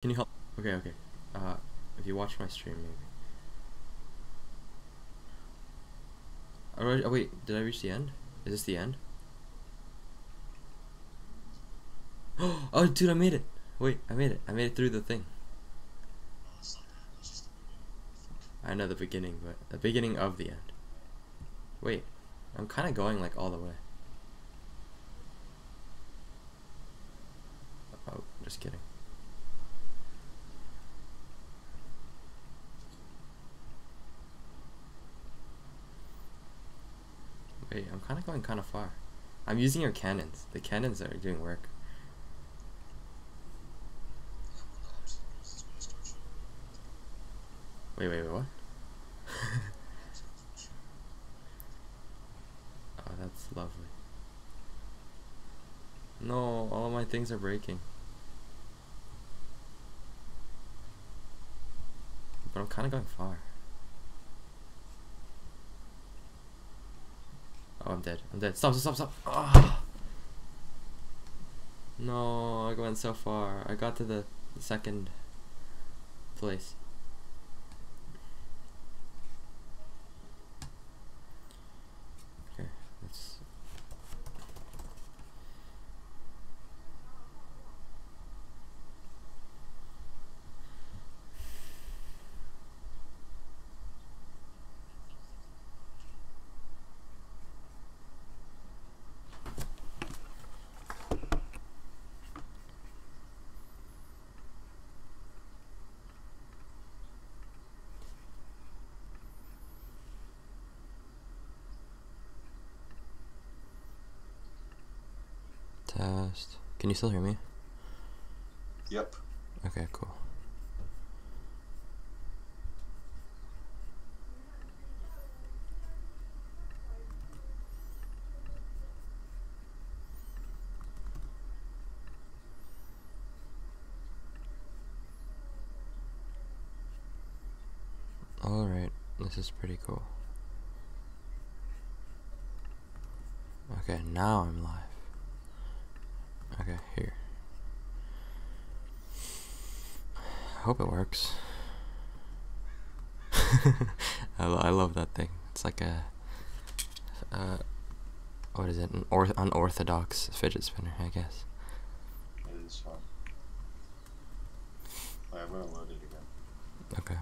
Can you help? Okay, okay. If you watch my stream, maybe. Oh, wait, did I reach the end? Is this the end? Oh, dude, I made it. Wait, I made it. I made it through the thing. I know the beginning, but the beginning of the end. Wait, I'm kind of going like all the way. Oh, just kidding. Wait, I'm kind of going kind of far. I'm using your cannons. The cannons are doing work. Wait, what? Oh, that's lovely. No, all of my things are breaking. But I'm kind of going far. Oh, I'm dead. I'm dead. Stop. Oh. No, I went so far. I got to the second place. Okay, let's... Test. Can you still hear me? Yep. Okay, cool. Alright, this is pretty cool. Okay, now I'm live. Okay, here. I hope it works. I love that thing. It's like a what is it? An unorthodox fidget spinner, I guess. It is fun. I'm gonna load it again. Okay.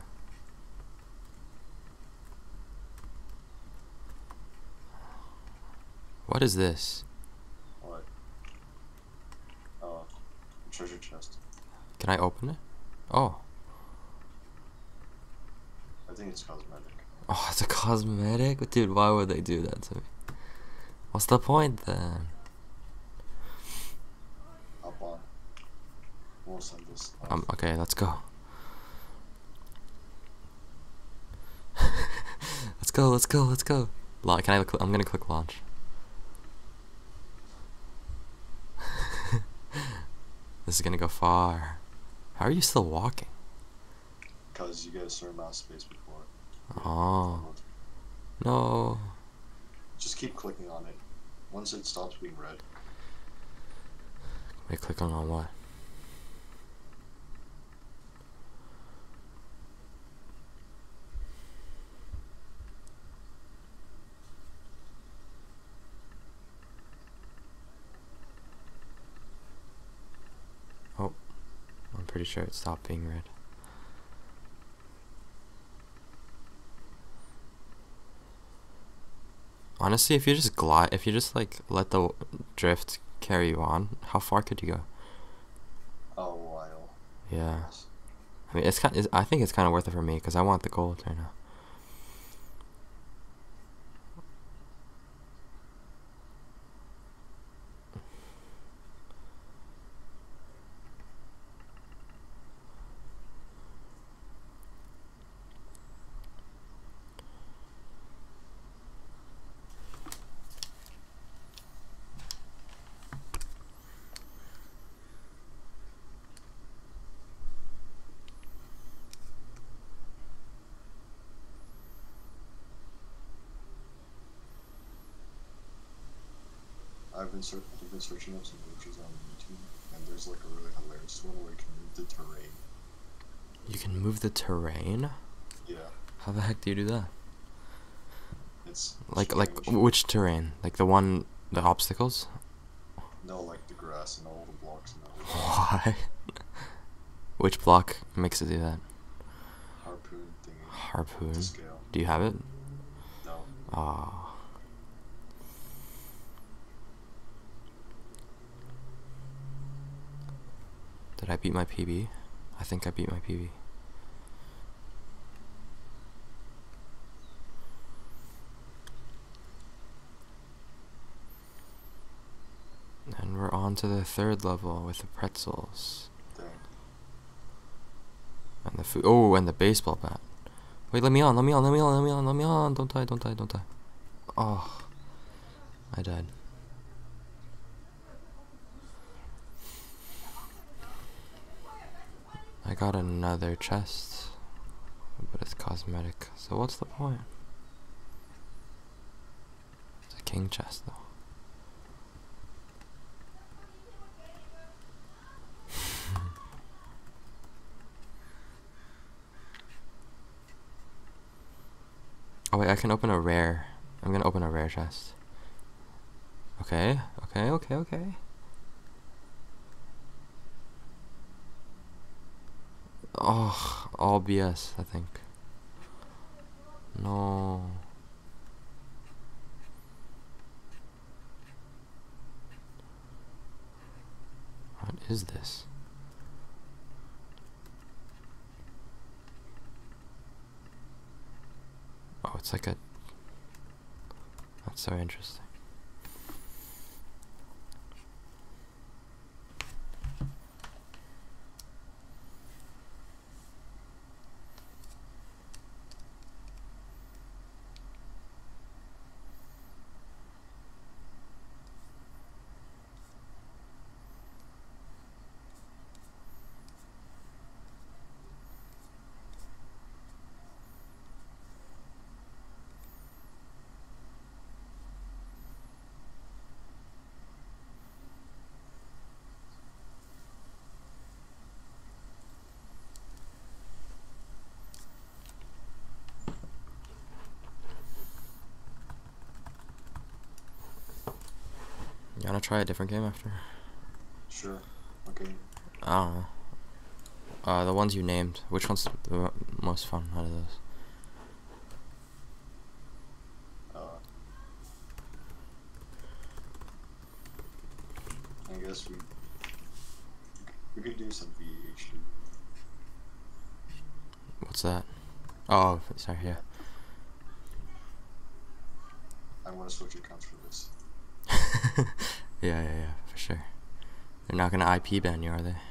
What is this? What? Oh, treasure chest. Can I open it? Oh. I think it's cosmetic. Oh, it's a cosmetic? Dude, why would they do that to me? What's the point then? Hop on. We'll send this. Okay, let's go. let's go. Can I I'm gonna click launch. This is gonna go far. How are you still walking? Because you get a certain amount of space before. Oh. No. Just keep clicking on it. Once it stops being red. Wait, click on what? Oh, I'm pretty sure it stopped being red. Honestly, if you just like let the drift carry you on, how far could you go? A while. Yeah. I mean, I think it's kind of worth it for me because I want the gold right now. I've been searching up some images on YouTube, and there's like a really hilarious one where you can move the terrain You can move the terrain? Yeah. How the heck do you do that? It's Like strange. which terrain? Like the obstacles? No, like the grass and all the blocks and everything. Why? Which block makes it do that? Harpoon thingy. Harpoon. To scale. Do you have it? No. Ah. Did I beat my PB? I think I beat my PB. And we're on to the third level with the pretzels. Dang. And the food. Oh, and the baseball bat. Wait, let me on, let me on, let me on, let me on, let me on. Don't die, don't die, don't die. Oh. I died. I got another chest. But it's cosmetic. So what's the point? It's a king chest though. Oh wait, I can open a rare. I'm gonna open a rare chest. Okay, okay, okay, okay. Oh, all BS, I think. No. What is this? Oh, it's like a... That's so interesting. You wanna try a different game after? Sure. Okay. I don't know. The ones you named. Which one's the most fun out of those? I guess we could do some VHD. What's that? Oh, sorry, yeah. I want to switch accounts for this. Yeah, for sure. They're not gonna IP ban you, are they?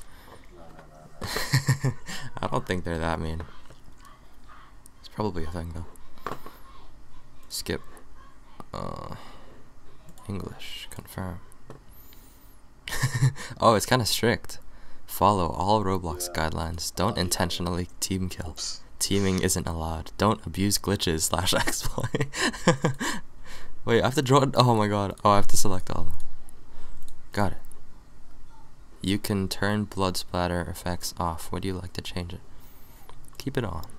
No. I don't think they're that mean. It's probably a thing though. Skip. English. Confirm. Oh, it's kind of strict. Follow all Roblox guidelines. Don't intentionally team kill. Oops. Teaming isn't allowed. Don't abuse glitches / exploit. Wait, I have to draw. Oh my god. Oh, I have to select all of them. Got it. You can turn blood splatter effects off. Would you like to change it? Keep it on.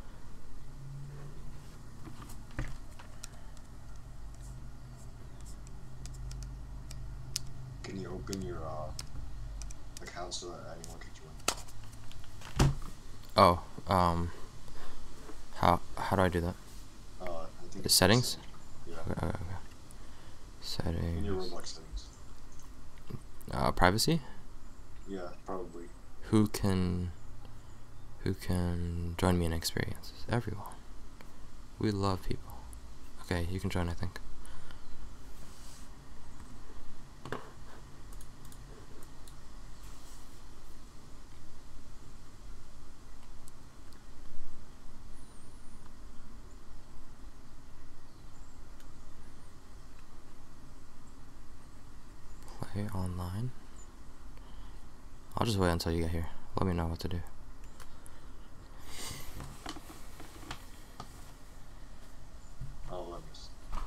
Can you open your account so that anyone can join? Oh, how do I do that? I think it's Settings? Yeah. Okay. In your Settings. Roblox settings. Privacy? Yeah, probably. Who can join me in experiences? Everyone. We love people. Okay, you can join, I think. Play online. I'll just wait until you get here. Let me know what to do. Oh, let me see.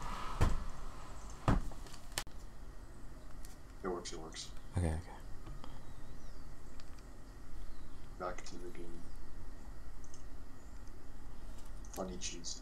It works. Okay. Back to the game. Funny cheeses.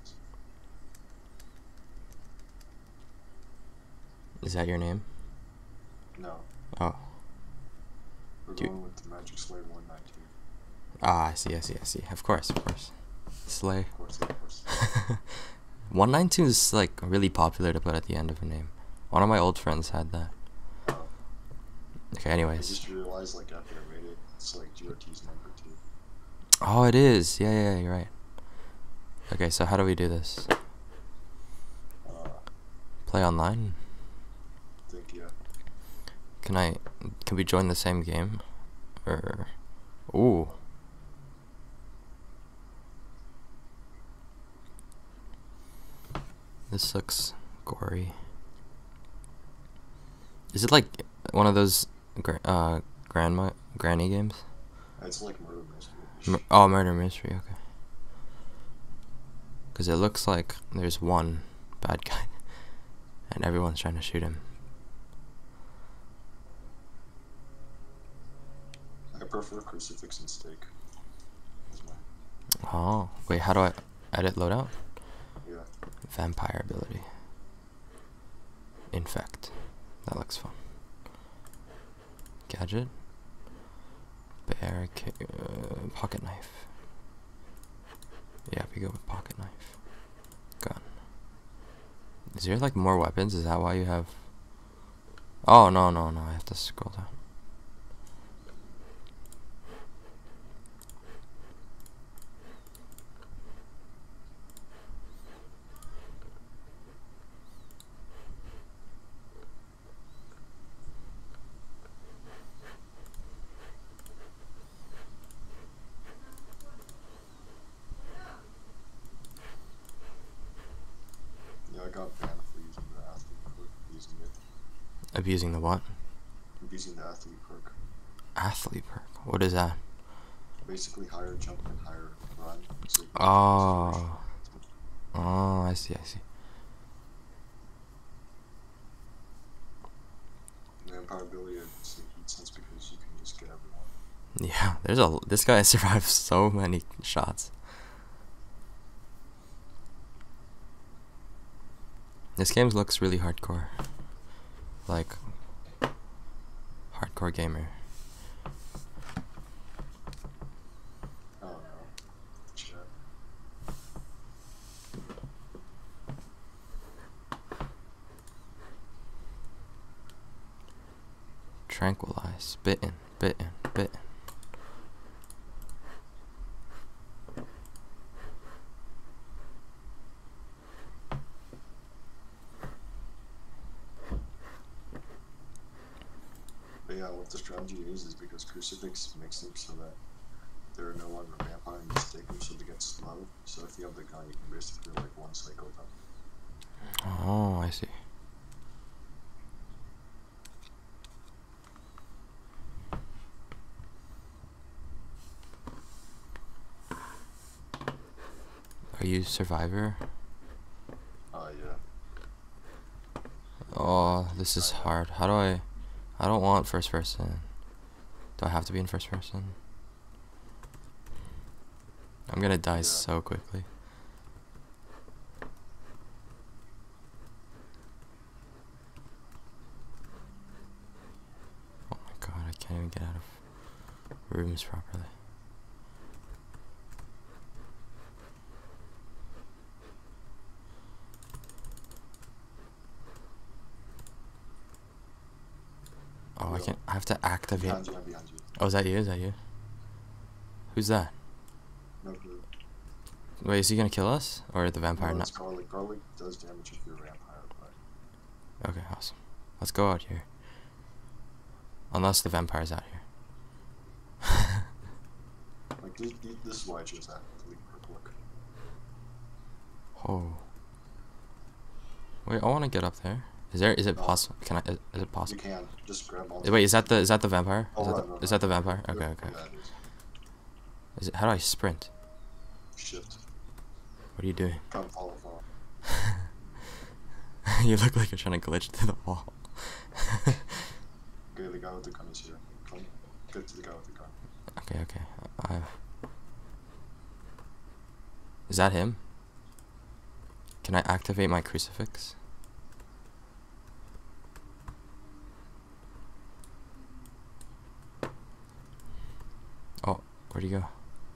Is that your name? No. Oh. We're Do you- going with the Magic Slay 192. Ah, I see, I see, I see. Of course, of course. Slay. Of course, of course. 192 is like really popular to put at the end of a name. One of my old friends had that. Okay, I anyways. just realized, like, after I made it, it's like GRT's number 2. Oh, it is. Yeah, yeah, you're right. Okay, so how do we do this? Play online? I think, yeah. Can we join the same game? Or, ooh. This looks gory. Is it like one of those granny games? It's like murder mystery. Oh, murder mystery. Okay. Because it looks like there's one bad guy, and everyone's trying to shoot him. I prefer crucifix and steak. Oh, wait, how do I edit loadout? Yeah. Vampire ability. Infect. That looks fun. Gadget. Pocket knife. Yeah, we go with pocket knife. Gun. Is there like more weapons? Is that why you have... Oh, no, no, no. I have to scroll down. Yeah, I got banned for using the athlete perk. Using it. Abusing the what? Using the athlete perk. Athlete perk. What is that? Basically, higher jump and higher run. So you can Oh. Oh, I see, I see. Vampire ability, I'd say heat sense because you can just get everyone. Yeah, this guy survived so many shots. This game looks really hardcore. Like, hardcore gamer. Oh no. Chat. Tranquilize. Bitten, bitten, bitten. But yeah, what the strategy is because crucifix makes them so that they're no longer vampire and mistake them, so they get slow. So if you have the gun, you can basically like one cycle them. Oh, I see. Are you survivor? Yeah. Oh, this is hard. How do I don't want first person. Do I have to be in first person? I'm gonna die so quickly. Oh my god, I can't even get out of rooms properly. Oh, I have to activate. Behind you, I'm behind you. Oh, is that you? Is that you? Who's that? No clue. Wait, is he gonna kill us? Or the vampire? No, it's garlic. Garlic does damage if you're a vampire, but... Okay, awesome. Let's go out here. Unless the vampire's out here. Like, this is why I chose that. Look. Oh. Wait, I wanna get up there. Is it possible? Can I? Is it possible? You can. Just grab all. Wait, is that the vampire? Oh, Is that the vampire? Okay, Yeah, okay. it is. Is it? How do I sprint? Shift. What are you doing? Come follow. You look like you're trying to glitch through the wall. Okay, the guy with the gun is here. Come, get to the guy with the gun. Okay. Is that him? Can I activate my crucifix? Oh, where'd he go?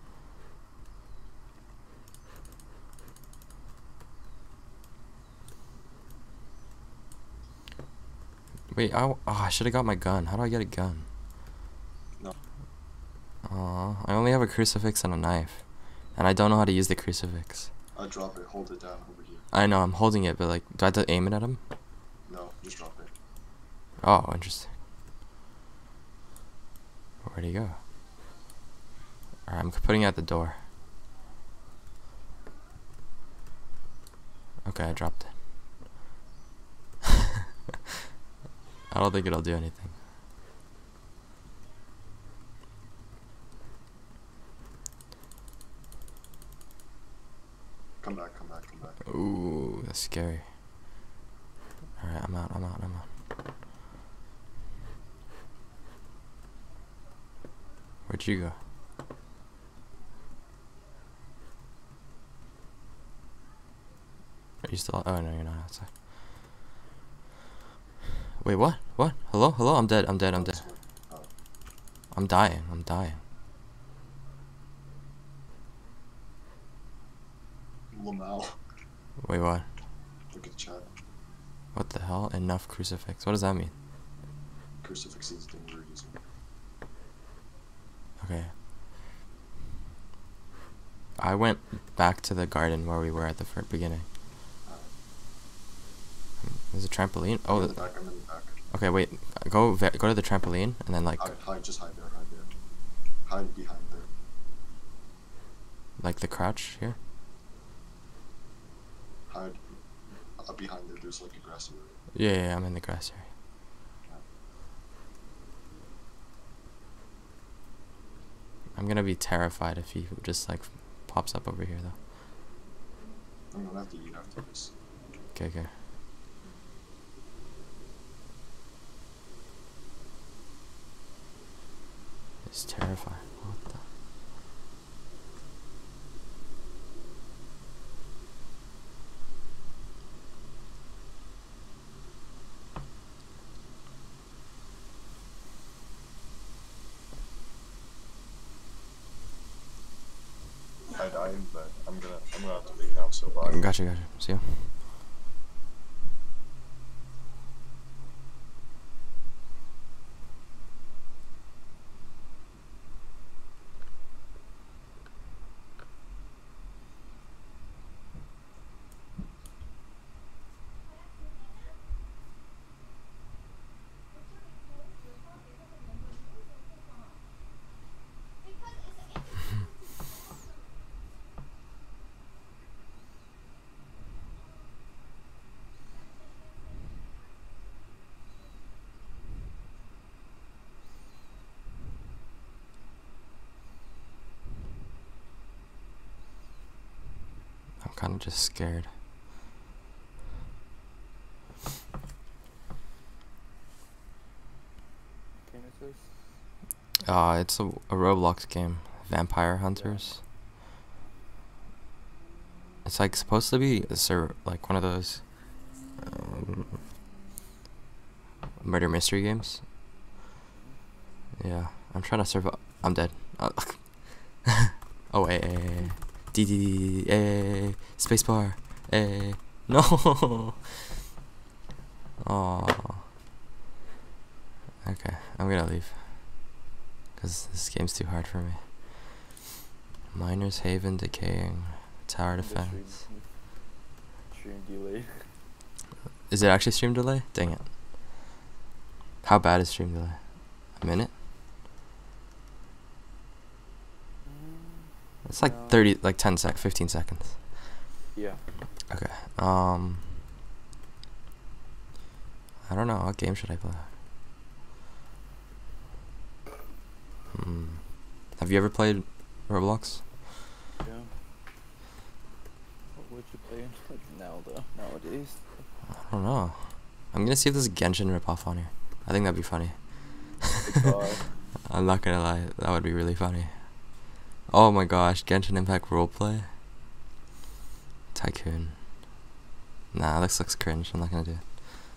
Wait, I should have got my gun. How do I get a gun? No. I only have a crucifix and a knife. And I don't know how to use the crucifix. Drop it, hold it down over here. I know, I'm holding it, but like, do I have to aim it at him? No, just drop it. Oh, interesting. Where'd he go? Alright, I'm putting it at the door. Okay, I dropped it. I don't think it'll do anything. Come back, come back, come back. Ooh, that's scary. Alright, I'm out. Where'd you go? Are you still? Oh no, you're not outside. Wait, what? What? Hello? Hello? I'm dead. I'm dead. I'm dead. Oh. I'm dying. I'm dying. Lamau. Wait, what? Look at the chat. What the hell? Enough crucifix. What does that mean? Crucifix is the thing we're using. Okay. I went back to the garden where we were at the beginning. There's a trampoline. Oh, I'm in the back, I'm in the back. okay. Wait. Go to the trampoline and then like Just hide there, hide there. Hide behind there. like the crouch here. Hide behind there. There's like a grassy area. Yeah, I'm in the grass area. I'm gonna be terrified if he just like pops up over here though. I'm gonna have to eat after this. Okay. It's terrifying. What the? I died, but I'm gonna have to leave now. So bye. Gotcha. See ya. I'm kind of just scared. It's a Roblox game, Vampire Hunters. It's like supposed to be like one of those murder mystery games. Yeah, I'm trying to survive. I'm dead. Oh, D, spacebar, no. Oh. Okay, I'm gonna leave. Because this game's too hard for me. Miner's Haven decaying. Tower defense. Stream delay. Is it actually stream delay? Dang it. How bad is stream delay? A minute? It's like 15 seconds. Yeah. Okay. I don't know. What game should I play? Have you ever played Roblox? Yeah. What would you play nowadays? I don't know. I'm gonna see if there's a Genshin ripoff on here. I think that'd be funny. I'm not gonna lie, that would be really funny. Oh my gosh, Genshin Impact roleplay. Tycoon. Nah, this looks cringe. I'm not gonna do it.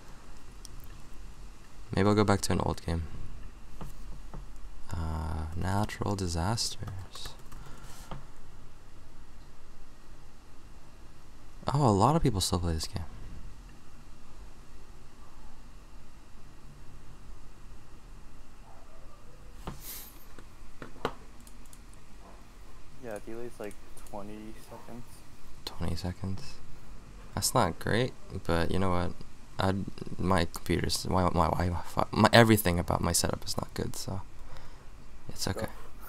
Maybe I'll go back to an old game. Natural disasters. Oh, a lot of people still play this game. Yeah, delay's like 20 seconds. 20 seconds. That's not great, but you know what? My computer's my Wi-Fi, my everything about my setup is not good, so it's okay.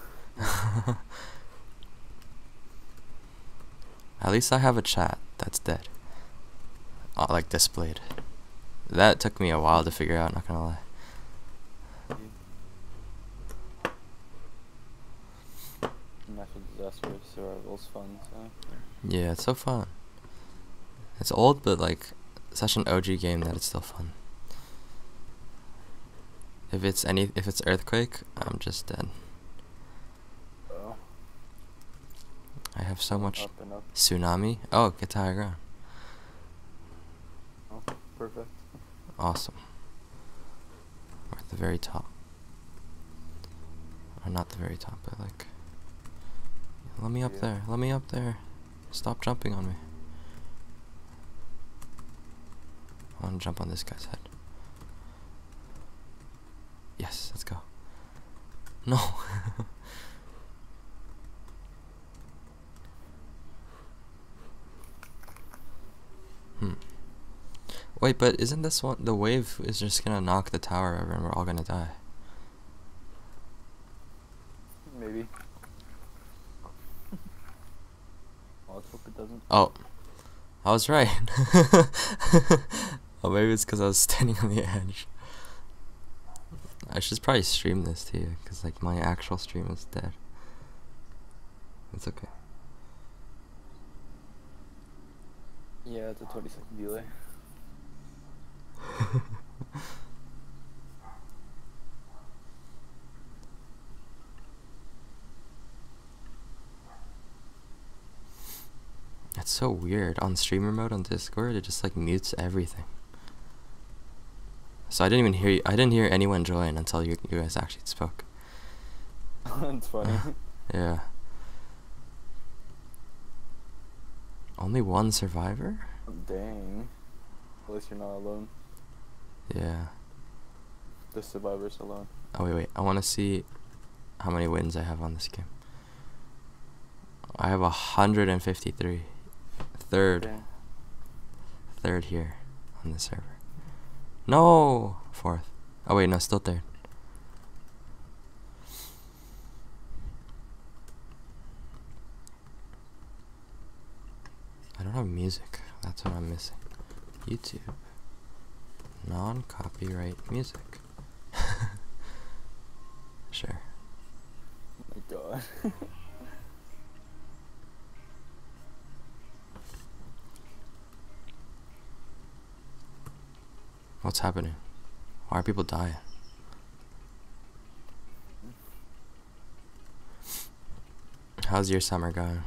At least I have a chat that's dead. Like displayed. That took me a while to figure out, not gonna lie. Natural disaster survival's fun, so. Yeah, it's so fun. It's old, but like such an OG game that it's still fun. If it's earthquake, I'm just dead. Oh. I have so much Up and up. tsunami. Oh, get to higher ground. Oh, perfect. Awesome. We're at the very top. Or not the very top, but like. Let me up there. Let me up there. Stop jumping on me. I want to jump on this guy's head. Yes, let's go. No. Wait, but isn't this one, the wave is just gonna knock the tower over and we're all gonna die? Maybe. Oh, let's hope it doesn't. Oh, I was right. Oh, maybe it's because I was standing on the edge. I should probably stream this to you, because like my actual stream is dead. It's okay. Yeah, it's a 20-second delay. It's so weird. On streamer mode on Discord, it just like mutes everything. So I didn't even hear you. I didn't hear anyone join until you guys actually spoke. It's funny. Yeah. Only one survivor? Dang. At least you're not alone. Yeah. The survivors alone. Oh wait, I want to see how many wins I have on this game. I have 153. Third. Dang. Third here on the server. No! Fourth. Oh wait, no, still third. I don't have music. That's what I'm missing. YouTube. Non-copyright music. Sure. Oh my god. What's happening? Why are people dying? How's your summer going?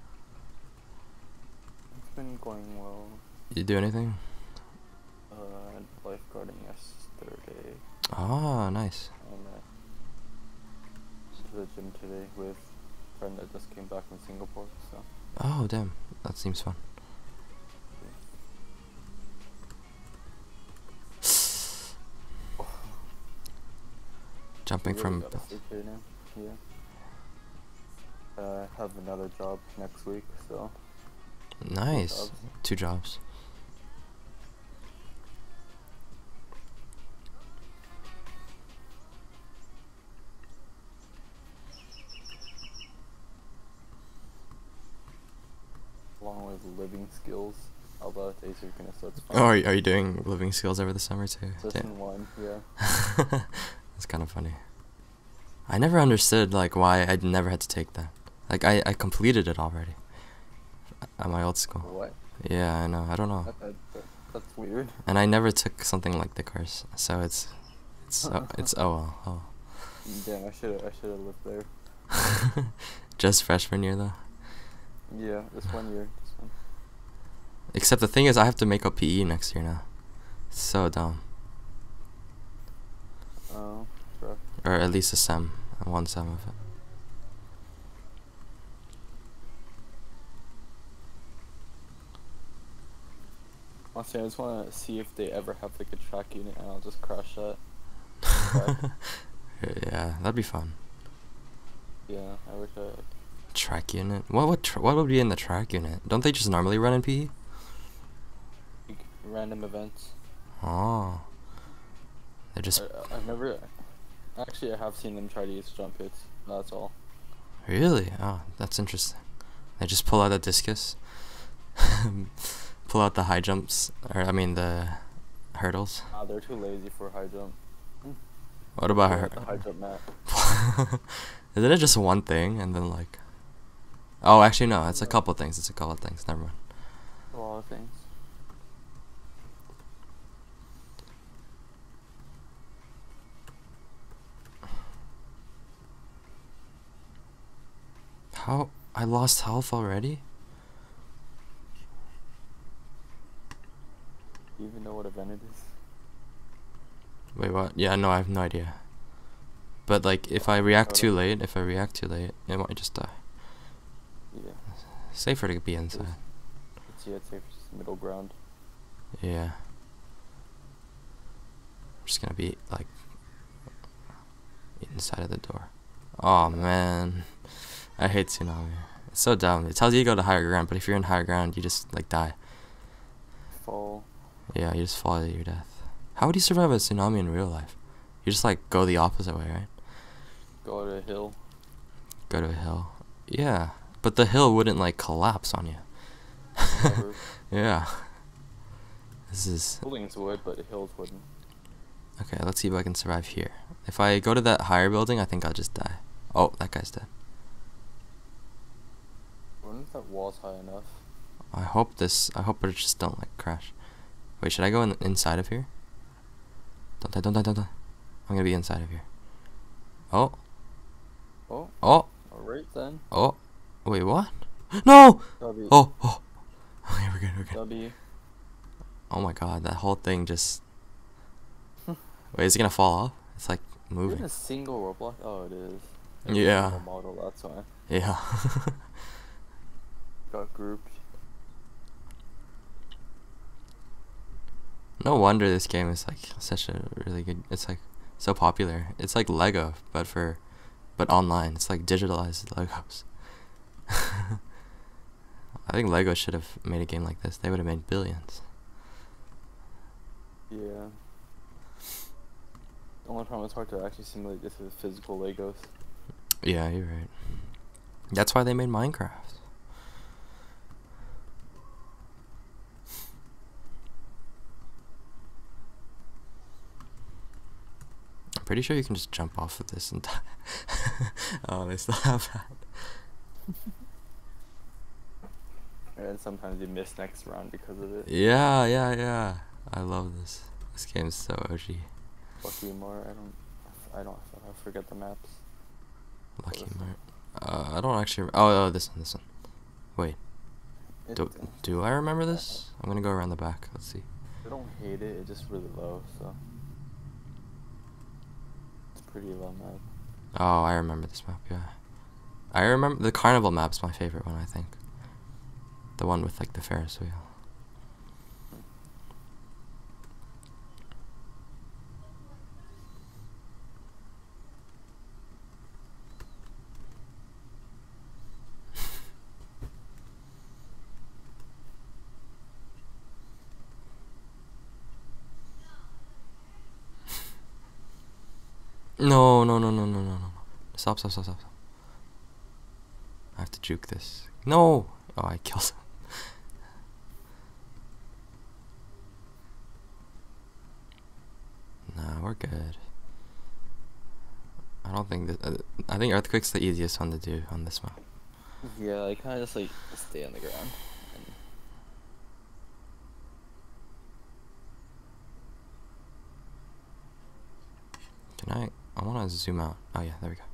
It's been going well. You do anything? Lifeguarding yesterday. Oh, nice. And to the gym today with a friend that just came back from Singapore, so. Oh, damn. That seems fun. Jumping Really from... gotta sleep here now. Yeah. I have another job next week, so. Nice. 2 jobs. Along with living skills, although it's asynchronous, so it's fun. Oh, are you doing living skills over the summer too? Just Damn. in one, yeah. That's kind of funny. I never understood like why I never had to take that. Like I completed it already at my old school. What? Yeah, I know. I don't know. That's weird. And I never took something like the course, so it's oh well. Oh. Damn, I should have lived there. Just freshman year though. Yeah, this one year. Except the thing is, I have to make up PE next year now. It's so dumb. Oh, rough. Or at least a sem, one sem of it. Honestly, I just want to see if they ever have like a track unit, and I'll just crash that. Yeah, that'd be fun. Yeah, I wish I. Track unit. What would be in the track unit? Don't they just normally run in PE? Random events. Oh. They're just I've never. Actually, I have seen them try to use jump hits. That's all. really. Oh, that's interesting. They just pull out a discus, pull out the high jumps, or I mean the hurdles. They're too lazy for high jump. What about Pull her? out the high jump mat. Isn't it just one thing and then like? Oh, actually no. It's a couple things. It's a couple things. Never mind. A lot of things. How I lost health already? Do you even know what event it is? Wait, what? Yeah, no, I have no idea. But like, if I react too late, it might just die. Yeah. Safer to be inside. It's safe, just middle ground. Yeah. I'm just gonna be like inside of the door. Oh man, I hate tsunami. It's so dumb. It tells you to go to higher ground, but if you're in higher ground, you just like die. Fall. Yeah, you just fall to your death. How would you survive a tsunami in real life? You just like go the opposite way, right? Go to a hill. Go to a hill. Yeah, but the hill wouldn't like collapse on you. Never. Yeah. This is Buildings would, but hills wouldn't. okay. Let's see if I can survive here. If I go to that higher building, I think I'll just die. Oh, that guy's dead. I wonder if that wall's high enough. I hope it just don't like crash. Wait, should I go inside of here? Don't die, don't die, don't die. I'm gonna be inside of here. Oh. Oh. Oh. Alright then. Oh. Wait, what? No! W. Oh, oh. Okay, we're good, we're good. W. Oh my god, that whole thing just... Wait, is it gonna fall off? It's like You're moving. in a single roblox? Oh, it is. Yeah. Single model, that's why. Yeah. Got grouped. No wonder this game is like such a really good... It's like so popular. It's like Lego, but online. It's like digitalized Legos. I think Lego should have made a game like this. They would have made billions. Yeah. The only problem is hard to actually simulate this with physical Legos. Yeah, you're right. That's why they made Minecraft. I'm pretty sure you can just jump off of this and die. Oh, they still have that. And sometimes you miss next round because of it. Yeah. I love this. This game's so OG. Lucky more. I forget the maps. Lucky Mart. I don't actually. Oh, this one. Wait. Do I remember this? I'm gonna go around the back. Let's see. I don't hate it. It's just really low, so it's pretty low map. Oh, I remember this map. Yeah. I remember the carnival map's my favorite one. I think. The one with like the Ferris wheel. No. Stop. I have to juke this. No! Oh, I killed him. Nah, we're good. I don't think that. I think Earthquake's the easiest one to do on this map. Yeah, I kind of just like stay on the ground. Can I want to zoom out. Oh, yeah, there we go.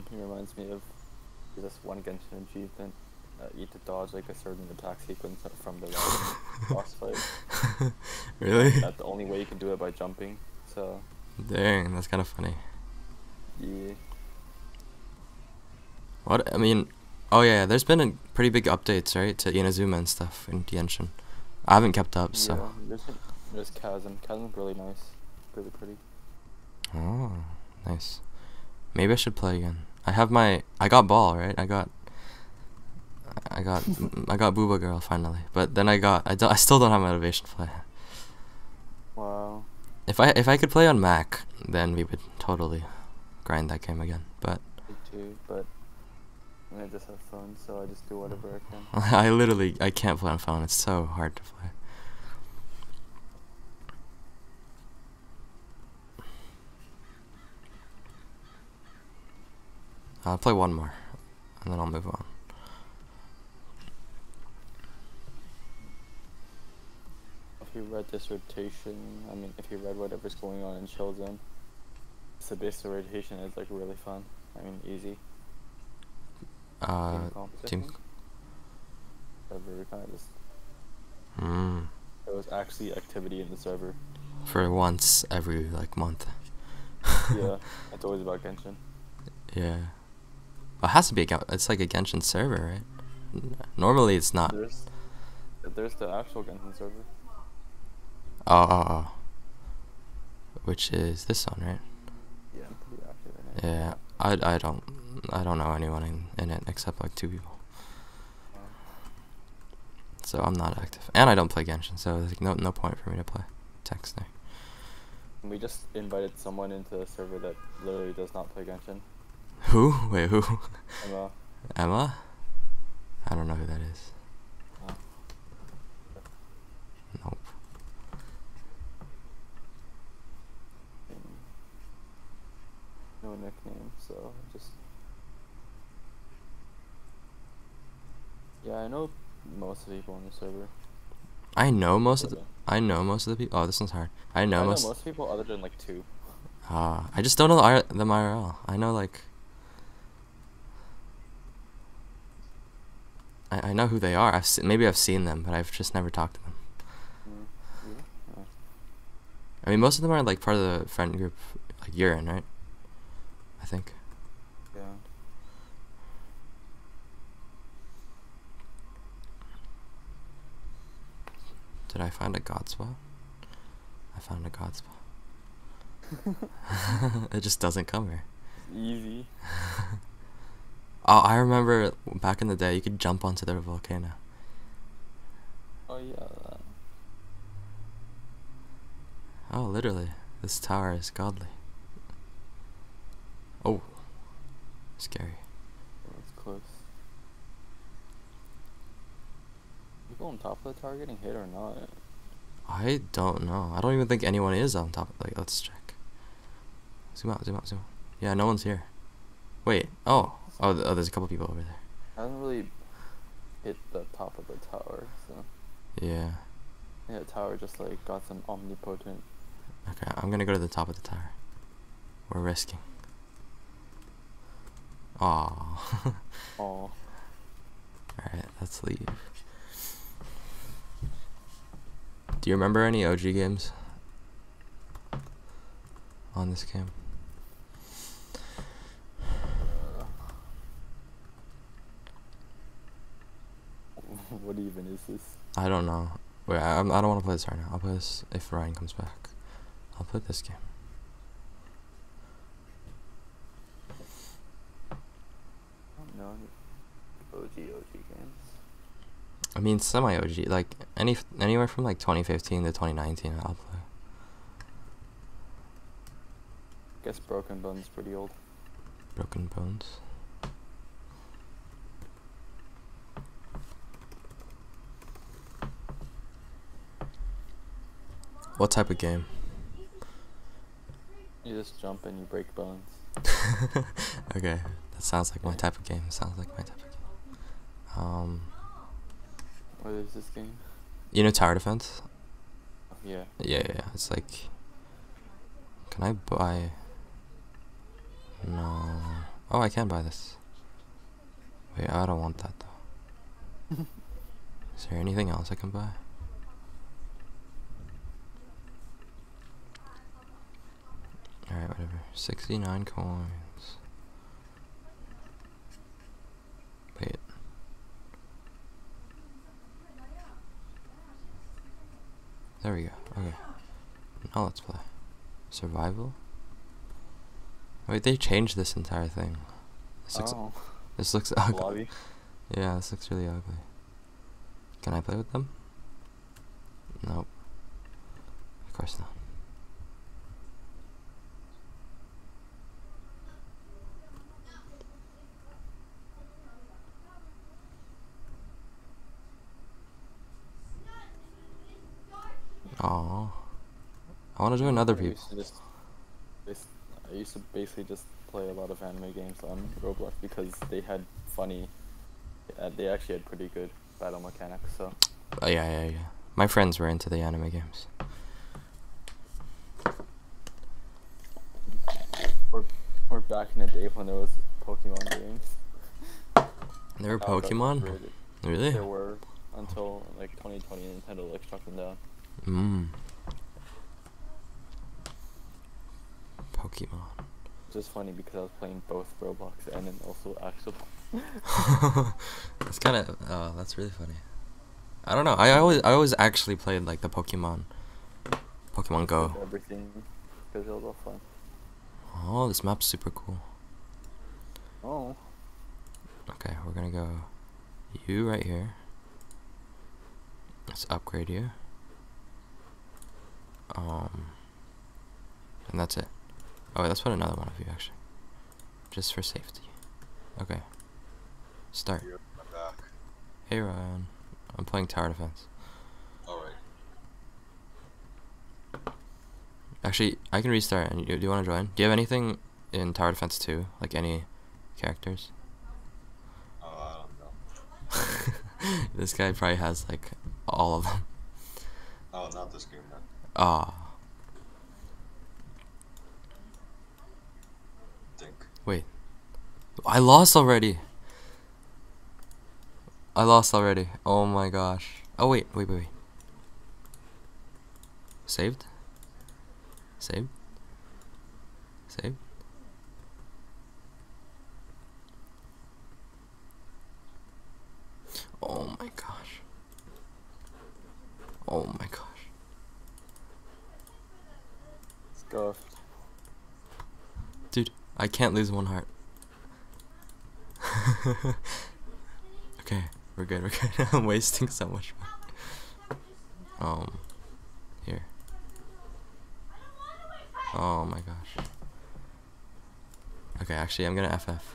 He reminds me of this one Genshin achievement. You had to dodge like a certain attack sequence from the boss fight. Really? That's the only way you can do it by jumping. So. Dang, that's kind of funny. Yeah. What? I mean, oh yeah, there's been a pretty big updates, right, to Inazuma and stuff in Genshin. I haven't kept up, so. Yeah, there's Chasm. Chasm's really nice. Really pretty. Oh, nice. Maybe I should play again. I got Ball, right? I got Booba Girl finally, but then I still don't have motivation to play. Wow. If I could play on Mac, then we would totally grind that game again. But Me too, but I just have fun, so I just do whatever I can. I can't play on phone. It's so hard to play. I'll play one more, and then I'll move on. If you read Dissertation, I mean, if you read whatever's going on in Children, so Dissertation is like really fun. I mean, easy. Team. Server kind of just. Hmm. There was actually activity in the server. For once every like month. Yeah, it's always about Genshin. Yeah. Well, it has to be it's like a Genshin server, right? Normally it's not. There's the actual Genshin server. Oh. Which is this one, right? Yeah, I'm pretty active in it. Yeah. I don't know anyone in it except like 2 people. So I'm not active, and I don't play Genshin, so there's like no point for me to play text there. We just invited someone into a server that literally does not play Genshin. Who? Wait, who? Emma. Emma? I don't know who that is. Oh. Nope. No nickname, so just. Yeah, I know most of the people on the server. I know most of the people. Oh, this one's hard. I know most people other than like 2. I just don't know them IRL. I know like I know who they are. Maybe I've seen them, but I've just never talked to them. Yeah. I mean, most of them are like part of the friend group like you're in, right? I think. Yeah. Did I find a god spot? I found a god spot. It just doesn't come here. Easy. Oh, I remember back in the day you could jump onto the volcano. Oh yeah. Oh, literally. This tower is godly. Oh. Scary. That's close. People on top of the tower getting hit or not? I don't know. I don't even think anyone is on top. Like, let's check. Zoom out. Yeah, no one's here. Wait. Oh, there's a couple people over there. I haven't really hit the top of the tower, so. Yeah. Yeah, the tower just like got some omnipotent. Okay, I'm gonna go to the top of the tower. We're risking. Aww. Oh. Alright, let's leave. Do you remember any OG games on this game? What even is this? I don't know. Wait, I don't want to play this right now. I'll play this if Ryan comes back. I'll play this game. I don't know any OG games. I mean, semi-OG, like anywhere from like 2015 to 2019, I'll play. Guess Broken Bones pretty old. Broken Bones. What type of game? You just jump and you break bones. Okay, that sounds like my type of game. What is this game? You know Tower Defense? Yeah. Yeah. It's like, can I buy? No. Oh, I can buy this. Wait, I don't want that though. Is there anything else I can buy? Alright, whatever. 69 coins. Wait. There we go. Okay. Now let's play. Survival? Wait, they changed this entire thing. This looks ugly. Lobby. Yeah, this looks really ugly. Can I play with them? Nope. Of course not. Oh, I want to join other people. I used to basically just play a lot of anime games on Roblox because they had funny. They actually had pretty good battle mechanics. So. Oh, yeah. My friends were into the anime games. Or back in the day when there was Pokemon games. There were Pokemon? Really? There were until like 2020. Nintendo like struck them down. Pokemon. It's just funny because I was playing both Roblox and then also actual. It's kind of. Oh, that's really funny. I don't know. I always actually played like the Pokemon Go. Everything because it was all fun. Oh, this map's super cool. Oh. Okay, we're gonna go you right here. Let's upgrade you. And that's it. Oh, wait, let's put another one of you actually, just for safety. Okay. Start. I'm back. Hey Ryan, I'm playing tower defense. Alright. Actually, I can restart. And do you want to join? Do you have anything in tower defense 2? Like any characters? I don't know. This guy probably has like all of them. Oh, not this game then. Ah. Wait. I lost already. Oh my gosh. Oh wait. Saved? Saved? Oh my gosh. Let's go. Dude, I can't lose one heart. Okay, we're good. I'm wasting so much money. Here. Oh my gosh. Okay, actually, I'm gonna FF.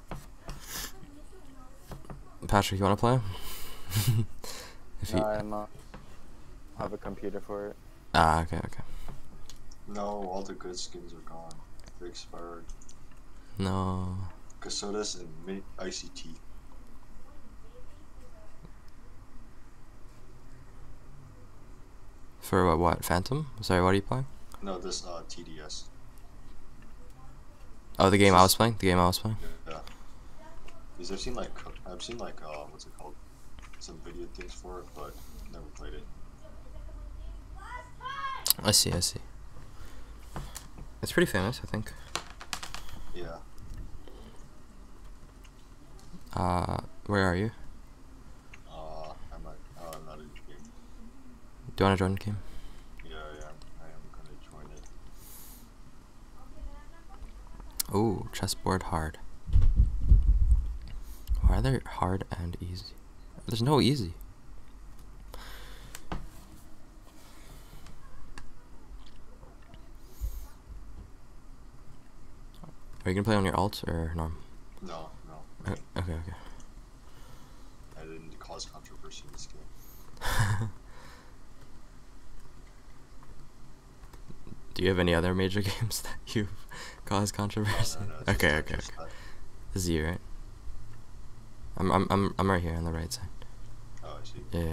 Patrick, you wanna play? No, I'm not. I have a computer for it. Ah, okay. No, all the good skins are gone. They expired. No. Casodas and ICT. For what? Phantom? Sorry, what are you playing? No, this TDS. Oh, the game I was playing? Yeah. Because I've seen like what's it called? Some video things for it, but never played it. I see. It's pretty famous, I think. Yeah. Where are you? I'm not in the game. Do you wanna join the game? Yeah, I am gonna join it. Oh, chessboard hard. Why are there hard and easy? There's no easy. Are you gonna play on your alt or norm? No. Okay. I didn't cause controversy in this game. Do you have any other major games that you've caused controversy? No, Okay. This is you, right? I'm right here on the right side. Oh, I see. Yeah.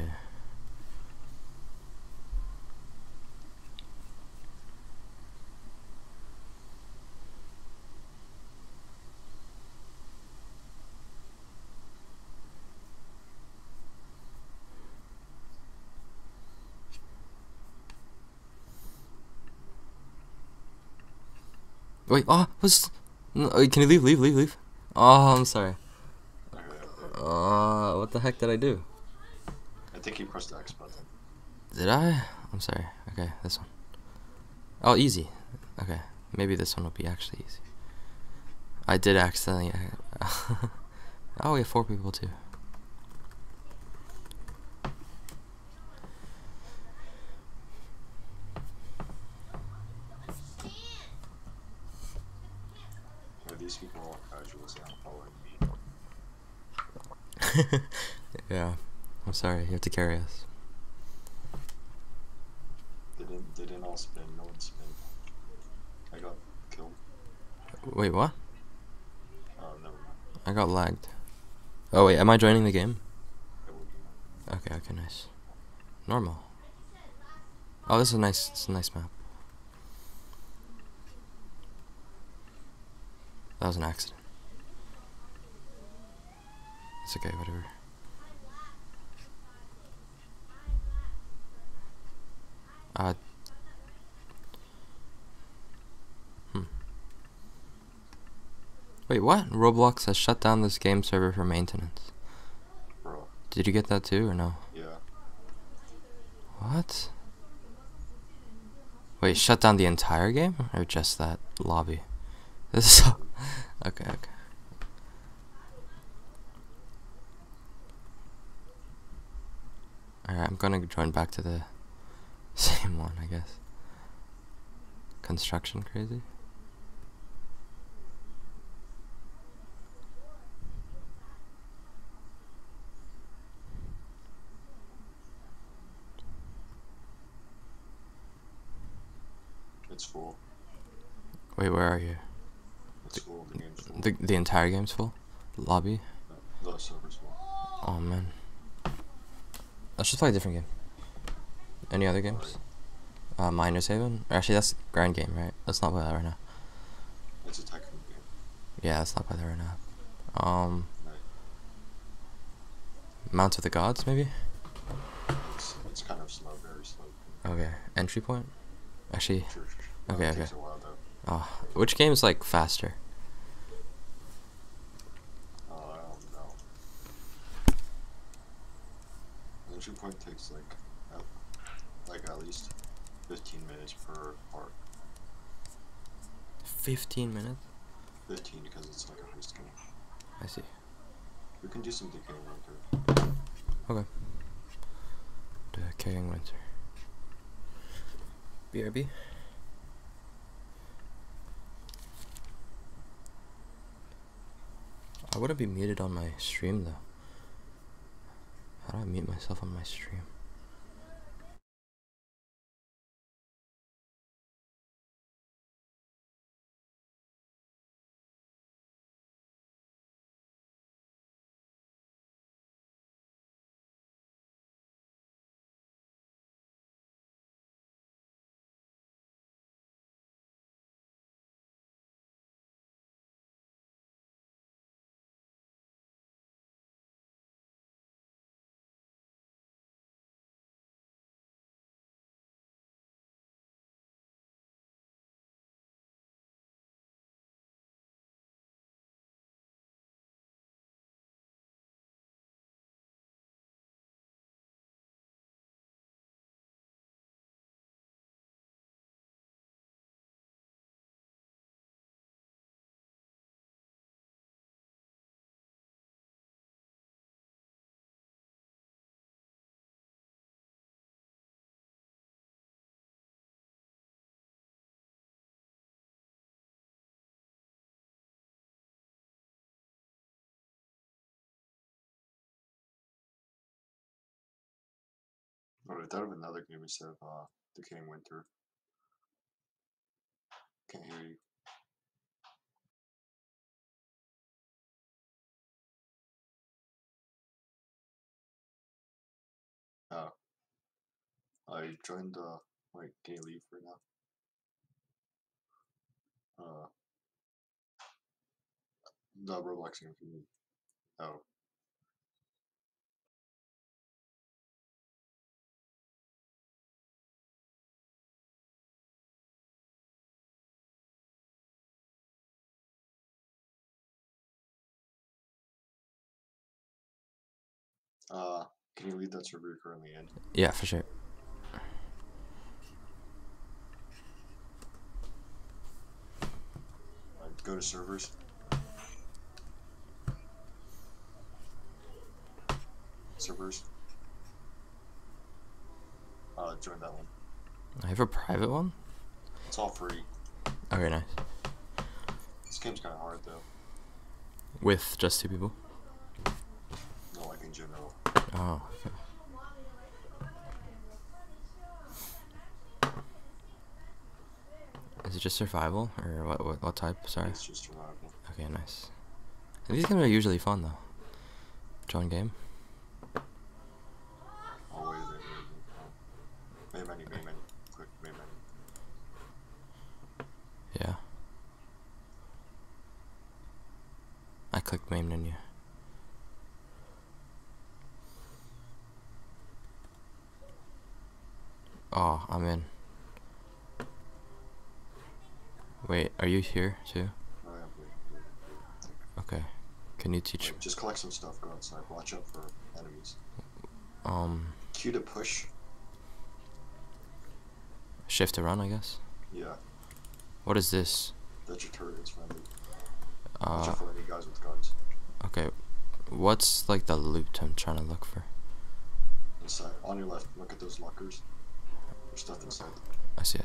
Wait, oh, what's... No, wait, can you leave? Oh, I'm sorry. What the heck did I do? I think you pressed the X button. Did I? I'm sorry. Okay, this one. Oh, easy. Okay, maybe this one will be actually easy. I did accidentally... Oh, we have 4 people too. Yeah, these people are all casuals and following me. Yeah, I'm sorry. You have to carry us. They didn't all spin. No one spin. I got killed. Wait, what? Oh, never mind. I got lagged. Oh wait, am I joining the game? It would be mine. Okay, nice. Normal. Oh, this is nice. It's a nice map. That was an accident. It's okay, whatever. Uh. Wait, what? Roblox has shut down this game server for maintenance. Bro. Did you get that too, or no? Yeah. What? Wait, shut down the entire game? Or just that lobby? This is so... Okay. Alright, I'm gonna join back to the same one, I guess. Construction crazy? It's full. Wait, where are you? It's full. The game's full. The entire game's full? Lobby? The server's full. Oh man. Let's just play a different game. Any other games? Miners Haven? Or actually, that's Grand Game, right? Let's not play that right now. It's a technical game. Yeah, let's not play that right now. Right. Mount of the Gods, maybe? It's kind of slow, very slow. Okay. Entry point? Actually, Sure. Okay, It takes okay. a while though. oh, which game is like faster? I don't know. The entry point takes at least 15 minutes per part. 15 minutes? 15 because it's like a heist game. I see. We can do some decaying later. Okay. Decaying Winter. BRB? I wouldn't be muted on my stream though. How do I mute myself on my stream? But I thought of another game instead of Decaying Winter. Can't hear you. Oh. I joined wait, can you leave for now? The Roblox game for me. Oh. Can you leave that server you're currently in? Yeah, for sure. Go to servers. Servers. Join that one. I have a private one? It's all free. Okay, nice. This game's kind of hard though. With just 2 people? No, like in general. Oh, okay. Is it just survival or what type? Sorry. It's just survival. Okay, nice. These games are usually fun though. Join game. Oh wait a minute. Main menu. Click main menu. Yeah. I clicked main menu. Oh, I'm in. Wait, are you here too? Oh, yeah, wait. Okay. Can you teach me? Just collect some stuff. Go outside. Watch out for enemies. Q to push. Shift to run, I guess. Yeah. What is this? That's your turret. It's friendly. Watch out for any guys with guns. Okay. What's like the loot I'm trying to look for? Inside. On your left. Look at those lockers. There's stuff inside. I see.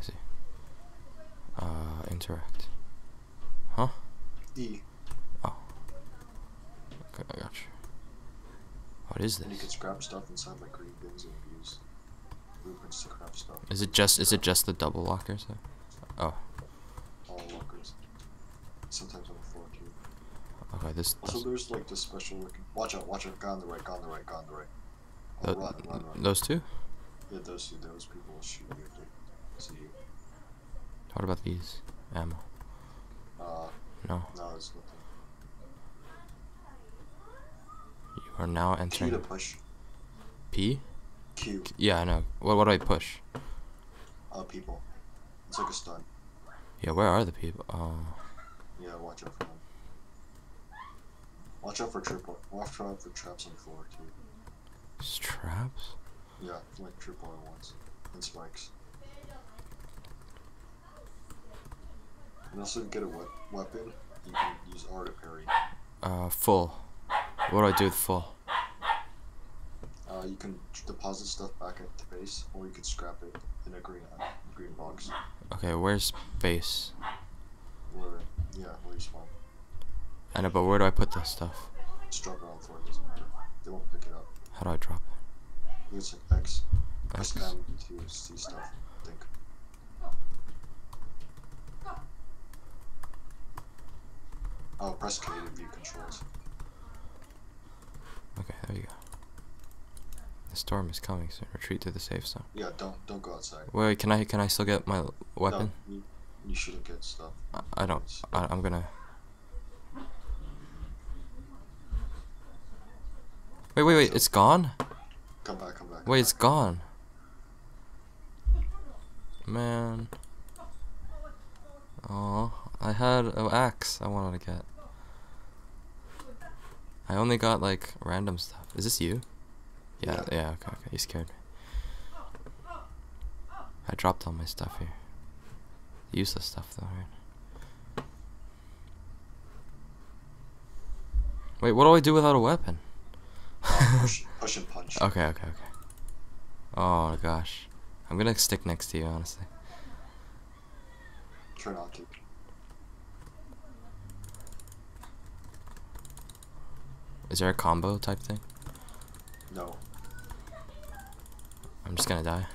Interact. Huh? E. Oh. Okay, I got you. What is And you can this? scrap stuff inside like green things and use blueprints to craft stuff. Is it just the double lockers though? Oh. All lockers. Sometimes on the floor too. Okay, this Also, there's like this special looking. Watch out! Go on the right. Oh, run. those two? Yeah, those people will shoot you if they see you. What about these? Ammo. No. No, there's nothing. You are now Q entering to push. P? Q. Yeah, I know. What do I push? People. It's like a stun. Yeah, where are the people? Yeah, watch out for them. Watch out for traps on the floor too. Straps? Yeah, like triple ones and spikes. And also, to get a weapon, you can use R to parry. Full. What do I do with full? You can deposit stuff back at the base, or you can scrap it in a green box. Okay, where's base? Where you spawn. I know, but where do I put this stuff? Just drop it on the floor, it doesn't matter. They won't pick it up. How do I drop it? Use like X. Press X. M to see stuff, I think. Oh, press K to view controls. Okay, there you go. The storm is coming soon. Retreat to the safe zone. Yeah, don't go outside. Wait, can I still get my weapon? No, you shouldn't get stuff. I don't. I'm gonna. Wait, it's gone? Come back. Wait, it's gone. Man. Oh, I had an axe I wanted to get. I only got like random stuff. Is this you? Yeah, okay, you scared me. I dropped all my stuff here. Useless stuff though, right? Wait, what do I do without a weapon? Push and punch. Okay. Oh gosh. I'm gonna stick next to you, honestly. Try not to. Is there a combo type thing? No. I'm just gonna die.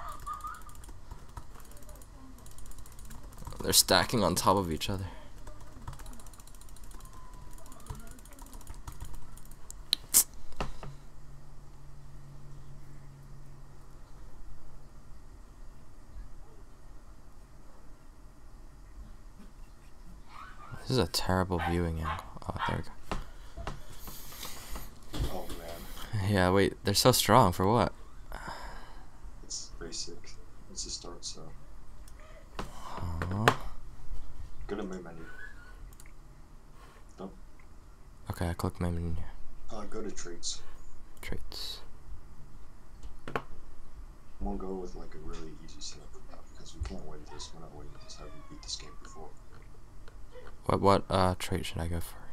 They're stacking on top of each other. This is a terrible viewing angle. Oh, there we go. Oh man. Yeah, wait, they're so strong for what? It's basic. It's a start, so. Huh? Go to main menu. Nope. Okay, I clicked my menu. Go to traits. traits. We'll go with like a really easy setup for now because we can't win this. We're not winning this. I haven't beat this game before. What trait should I go for?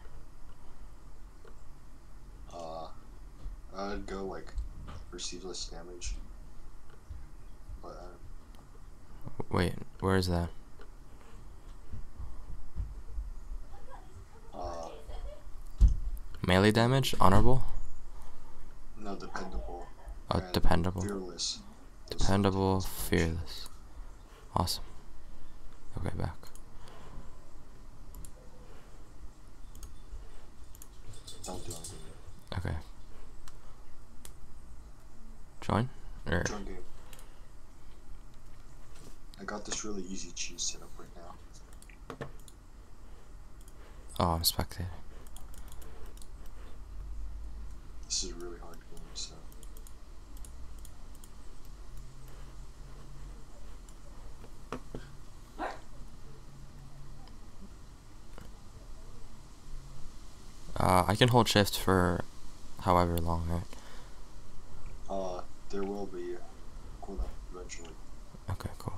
I'd go like receive less damage. But Wait, where is that? Melee damage? Honorable? no, dependable. Oh, and dependable. Fearless. Dependable, fearless. Awesome. Okay, back. Don't do anything. Okay. Join? Or Join game. I got this really easy cheese set up right now. oh, I'm spectating. This is a really hard game, so. I can hold shift for however long, right? There will be a cooldown eventually. Okay, cool.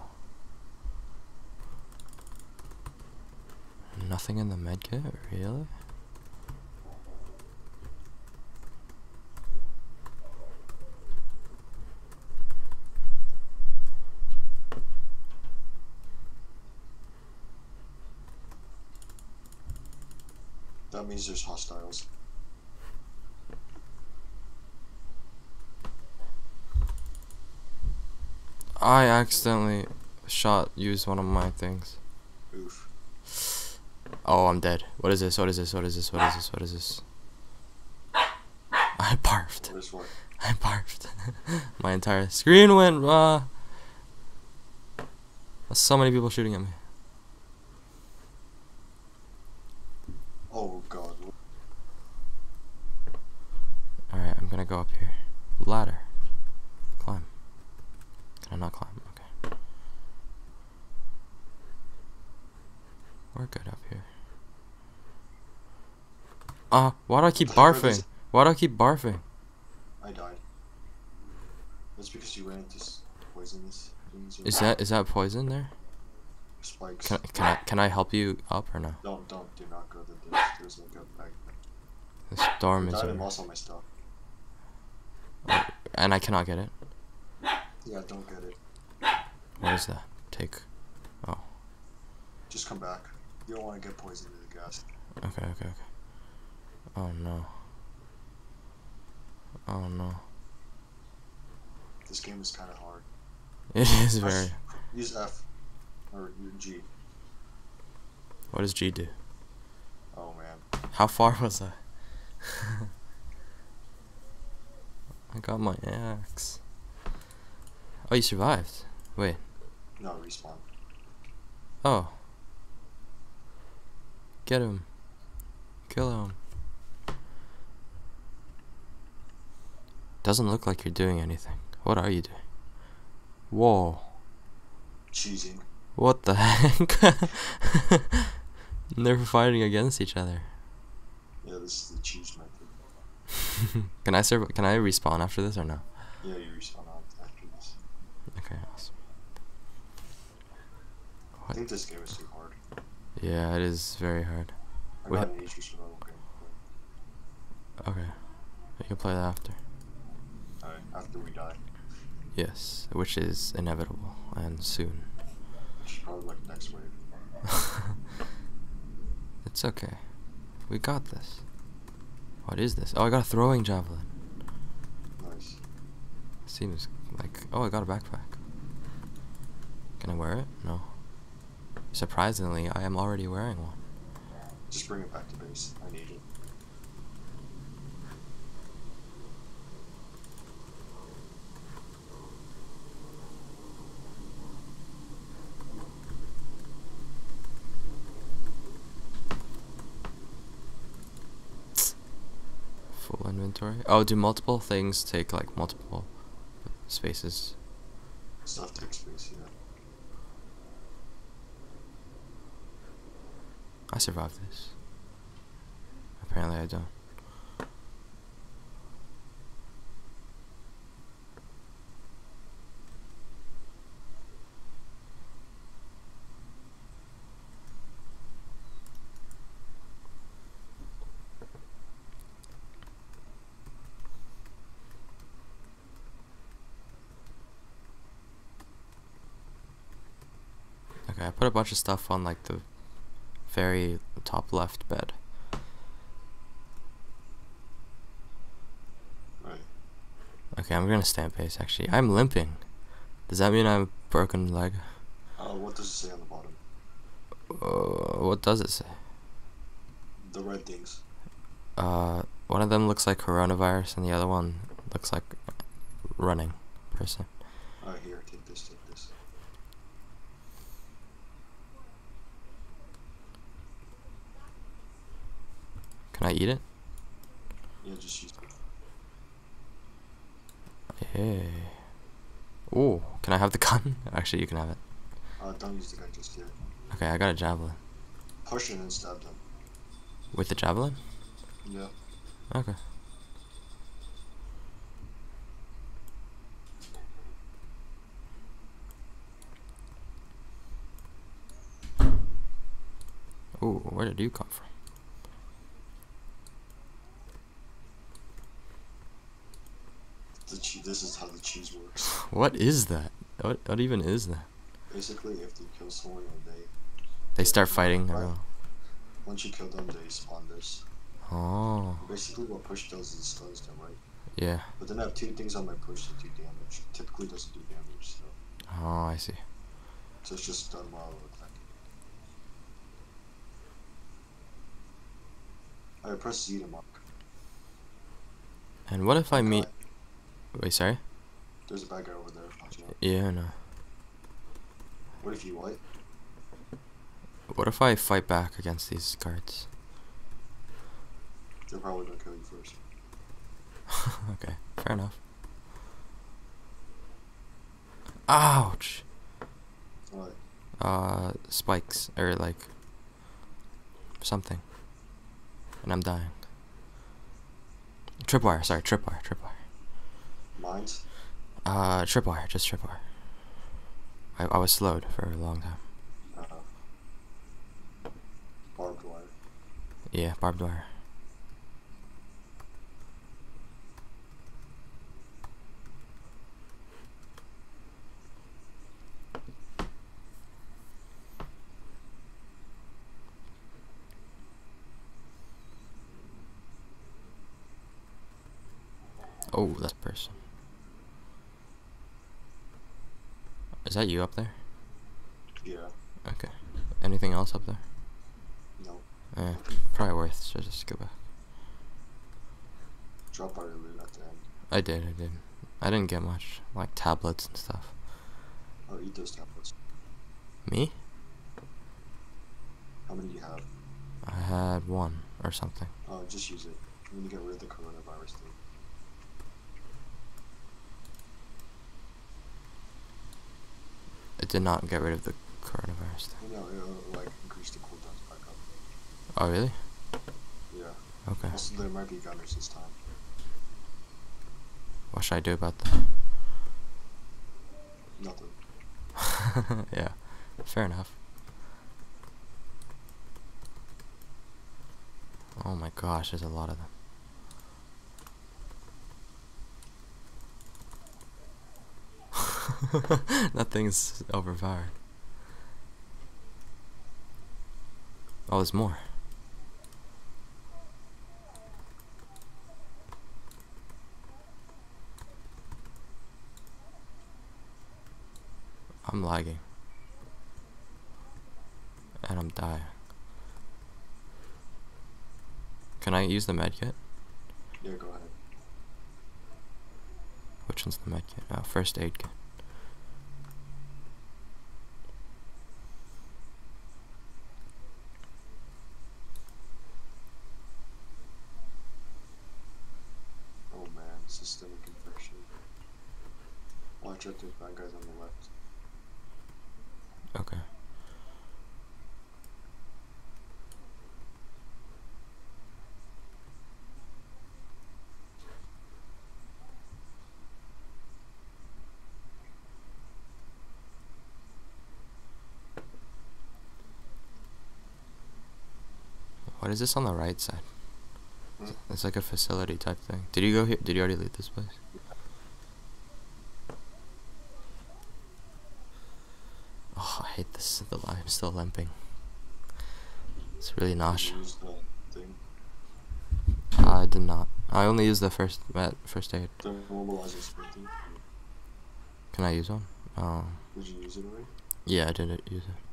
Nothing in the medkit, really? That means there's hostiles. I accidentally used one of my things. Oof. Oh, I'm dead. What is this? What is this? What is this? What is this? What is this? I barfed. What is what? I barfed. My entire screen went so many people shooting at me. Oh god. Alright, I'm gonna go up here. Ladder. Climb. Can I not climb? Okay. We're good up here. Why do I keep barfing? Why do I keep barfing? I died. That's because you ran into poisonous things. Is that poison there? Spikes. Can I help you up or no? Do not go to this. There's like a bag. The storm is I over. lost all my stuff. And I cannot get it. Yeah, don't get it. What is that? Take. Oh. Just come back. You don't want to get poisoned in the gas. Okay. Oh no. Oh no. This game is kind of hard. It is very. Use F. Or G. What does G do? Oh man. How far was I? I got my axe. Oh, you survived. Wait. No, respawn. Oh. Get him. Kill him. Doesn't look like you're doing anything. What are you doing? Whoa. Cheesing. What the heck? They're fighting against each other. Yeah, this is the cheese method. Can I respawn after this or no? Yeah, you respawn out after this. Okay, awesome. I think this game is too hard. Yeah, it is very hard. I got an easy survival game. Okay. You can play that after. Alright, after we die. Yes, which is inevitable and soon. Which is probably like next wave. It's okay. We got this. What is this? Oh, I got a throwing javelin. Nice. Seems like... Oh, I got a backpack. Can I wear it? No. Surprisingly, I am already wearing one. Just bring it back to base. I need it. Full inventory. Oh, do multiple things take like multiple spaces? Stuff takes space, yeah. I survived this. Apparently I don't. Okay, I put a bunch of stuff on like the very top left bed. Right. Okay, I'm gonna stand pace actually. I'm limping. Does that mean I'm broken leg? What does it say on the bottom? What does it say? The red things. One of them looks like coronavirus and the other one looks like running person. Here, take this, take this. Can I eat it? Yeah, just use it. Hey. Ooh, can I have the gun? Actually, you can have it. Don't use the gun just yet. Okay, I got a javelin. Push it and stab them. With the javelin? Yeah. Okay. Ooh, where did you come from? This is how the cheese works. What is that? What even is that? Basically, if you kill someone and They start fighting. Right. Once you kill them, they spawn this. Oh. Basically, what push does is stuns them, right? Yeah. But then I have 2 things on my push that do damage. Typically doesn't do damage, so. Oh, I see. So it's just stun while attacking. Alright, press Z to mark. And what if I meet? Wait, sorry. There's a bad guy over there. Watch out. Yeah, no. What if you what? What if I fight back against these guards? They're probably gonna kill you first. Okay, fair enough. Ouch! What? Spikes, or like something. And I'm dying. Tripwire, sorry, tripwire. Mines? Tripwire, just tripwire. I was slowed for a long time. Barbed wire. Yeah, barbed wire. Oh, that person. Is that you up there? Yeah. Okay. Anything else up there? No. Eh, probably worth, so just go back. Drop out your loot at the end. I did. I didn't get much, like tablets and stuff. Oh, eat those tablets. Me? How many do you have? I had one or something. Oh, just use it. I'm gonna get rid of the coronavirus thing. It did not get rid of the coronavirus thing. No, it'll like increase the cooldowns back up. Oh, really? Yeah. Okay. Also, there might be gunners this time. What should I do about that? Nothing. Yeah, fair enough. Oh my gosh, there's a lot of them. That thing's overpowered. Oh, there's more. I'm lagging. And I'm dying. Can I use the medkit? Yeah, go ahead. Which one's the medkit? First aid kit. Oh man, systemic infection. Watch out, there's bad guys on the left. Okay. What is this on the right side? It's like a facility type thing. Did you go here? Did you already leave this place? Oh, I hate this. I'm still limping. It's really nosh. Did you use the thing? I did not. I only used the first aid. The mobilizing sprinting. Can I use one? Did you use it already? Yeah, I did use it.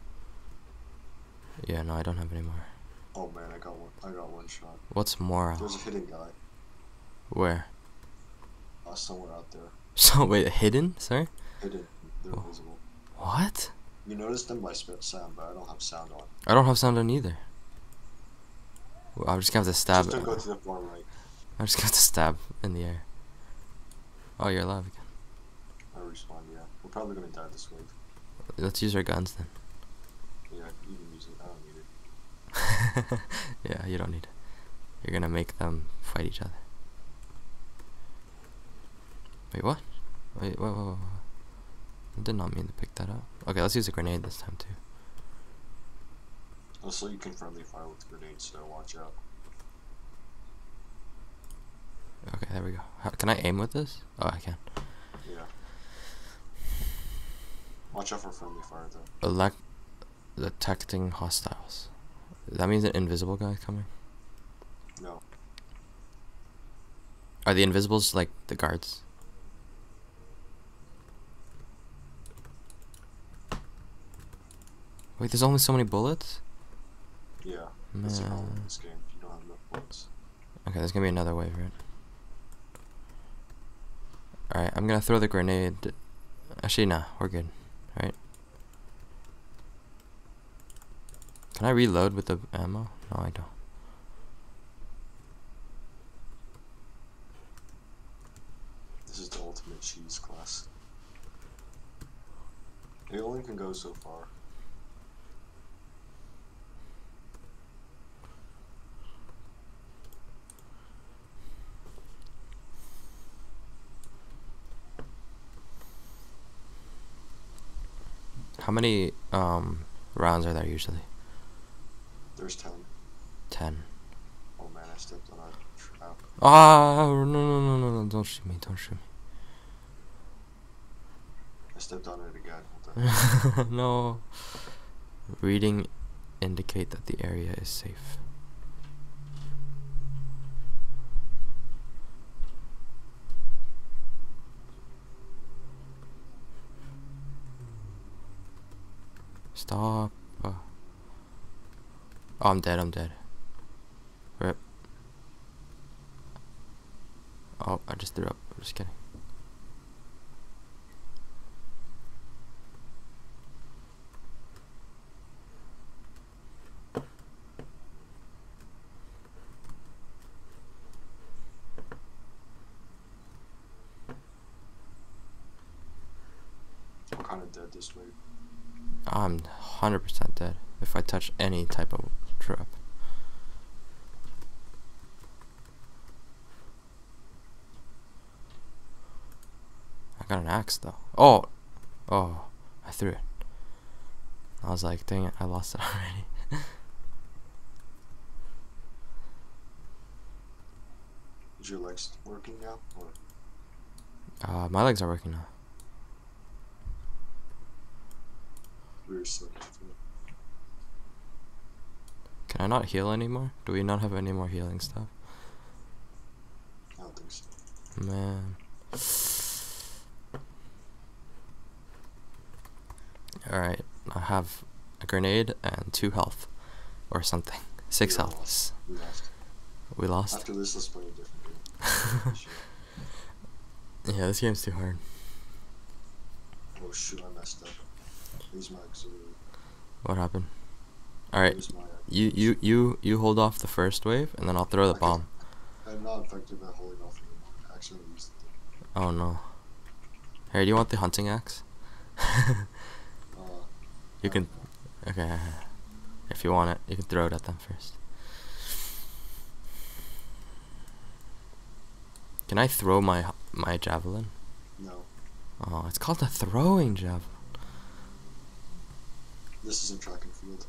Yeah, no, I don't have any more. Oh man, I got one shot. What's more? There's a hidden guy. Where? Somewhere out there. So wait, hidden? Sorry. Hidden. They're Oh. invisible. What? You notice them by sound, but I don't have sound on. I don't have sound on either. Well, I'm just gonna have to stab. Just don't go to the far right. I'm just gonna have to stab in the air. Oh, you're alive again. I respawn, yeah. We're probably gonna die this wave. Let's use our guns then. Yeah, you can use it. I don't need it. Yeah, you don't need it. You're gonna make them fight each other. Wait, what? Wait, whoa. I did not mean to pick that up. Okay, let's use a grenade this time too. Also, you can friendly fire with grenades, so watch out. Okay, there we go. Can I aim with this? Oh, I can. Yeah. Watch out for friendly fire though. Detecting hostiles. That means an invisible guy coming? No. Are the invisibles like the guards? Wait, there's only so many bullets? Yeah. That's the problem in this game. You don't have enough bullets. Okay, there's gonna be another wave, right? Alright, I'm gonna throw the grenade. Actually, nah, we're good. Right? Can I reload with the ammo? No, I don't. This is the ultimate cheese class. It only can go so far. How many rounds are there usually? There's 10. 10. Oh man, I stepped on a trap. Ah, no, don't shoot me, don't shoot me. I stepped on it again. What the No. Reading indicate that the area is safe. Stop. Oh, I'm dead. Rip. Oh, I just threw up. I'm just kidding. I'm kind of dead this way. I'm 100% dead if I touch any type of trap. I got an axe though. Oh, I threw it. I was like, dang it, I lost it already. Is your legs working now? Or My legs are working now. we're so Can I not heal anymore? Do we not have any more healing stuff? I don't think so. Man. Alright, I have a grenade and 2 health. Or something. 6 We health. lost. We lost. We lost? After this, let's play a different game. Shit. Yeah, this game's too hard. Oh shoot, I messed up. Use my auxiliary. What happened? Alright, Use my you hold off the first wave, and then I'll throw the bomb. I'm not infected by holding off the accidentally used the thing. Oh no. Hey, do you want the hunting axe? You can. Okay. If you want it, you can throw it at them first. Can I throw my javelin? No. Oh, it's called a throwing javelin. This isn't track and field.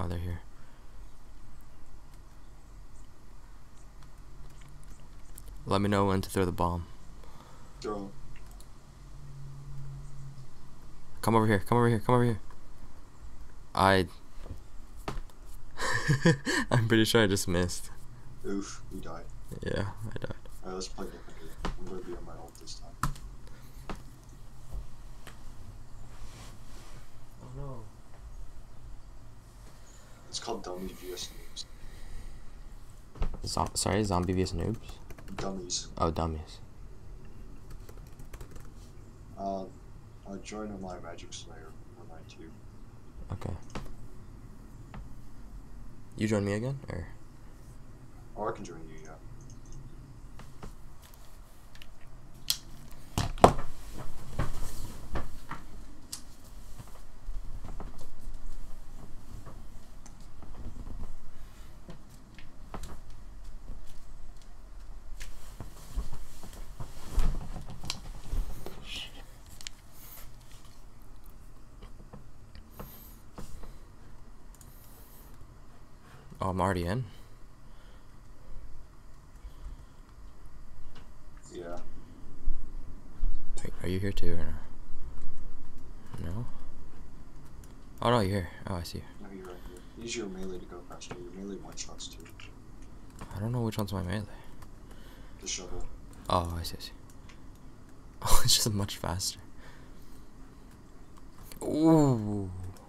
Oh, they're here. Let me know when to throw the bomb. Throw. Come over here. Come over here. Come over here. I'm pretty sure I just missed. Oof, we died. Yeah, I died. Alright, let's play differently. I'm gonna be on my ult this time. Oh no. It's called Dummies vs Noobs. Sorry, zombie vs noobs? Dummies. Oh, dummies. I joined on my Magic Slayer for mine too. Okay. You join me again, or? Or I can join you, yeah. Oh, I'm already in. Yeah. Wait, are you here too, or no? No? Oh no, you're here. Oh, I see you. No, you're right here. Use your melee to go faster. Your melee one-shots too. I don't know which one's my melee. The shovel. Oh, I see, I see. Oh, it's just much faster. Ooh.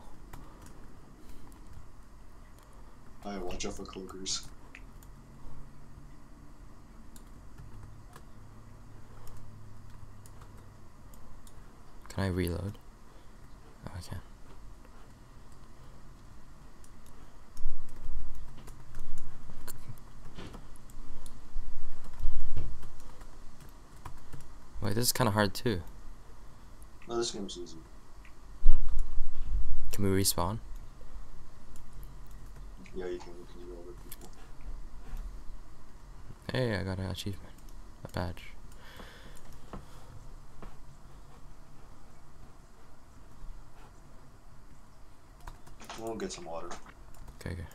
Alright, watch out for cloakers. Can I reload? Oh, I can. Wait, this is kind of hard too. No, this game's easy. Can we respawn? Yeah, you can heal other people. Hey, I got an achievement. A badge. We'll get some water. Okay, okay.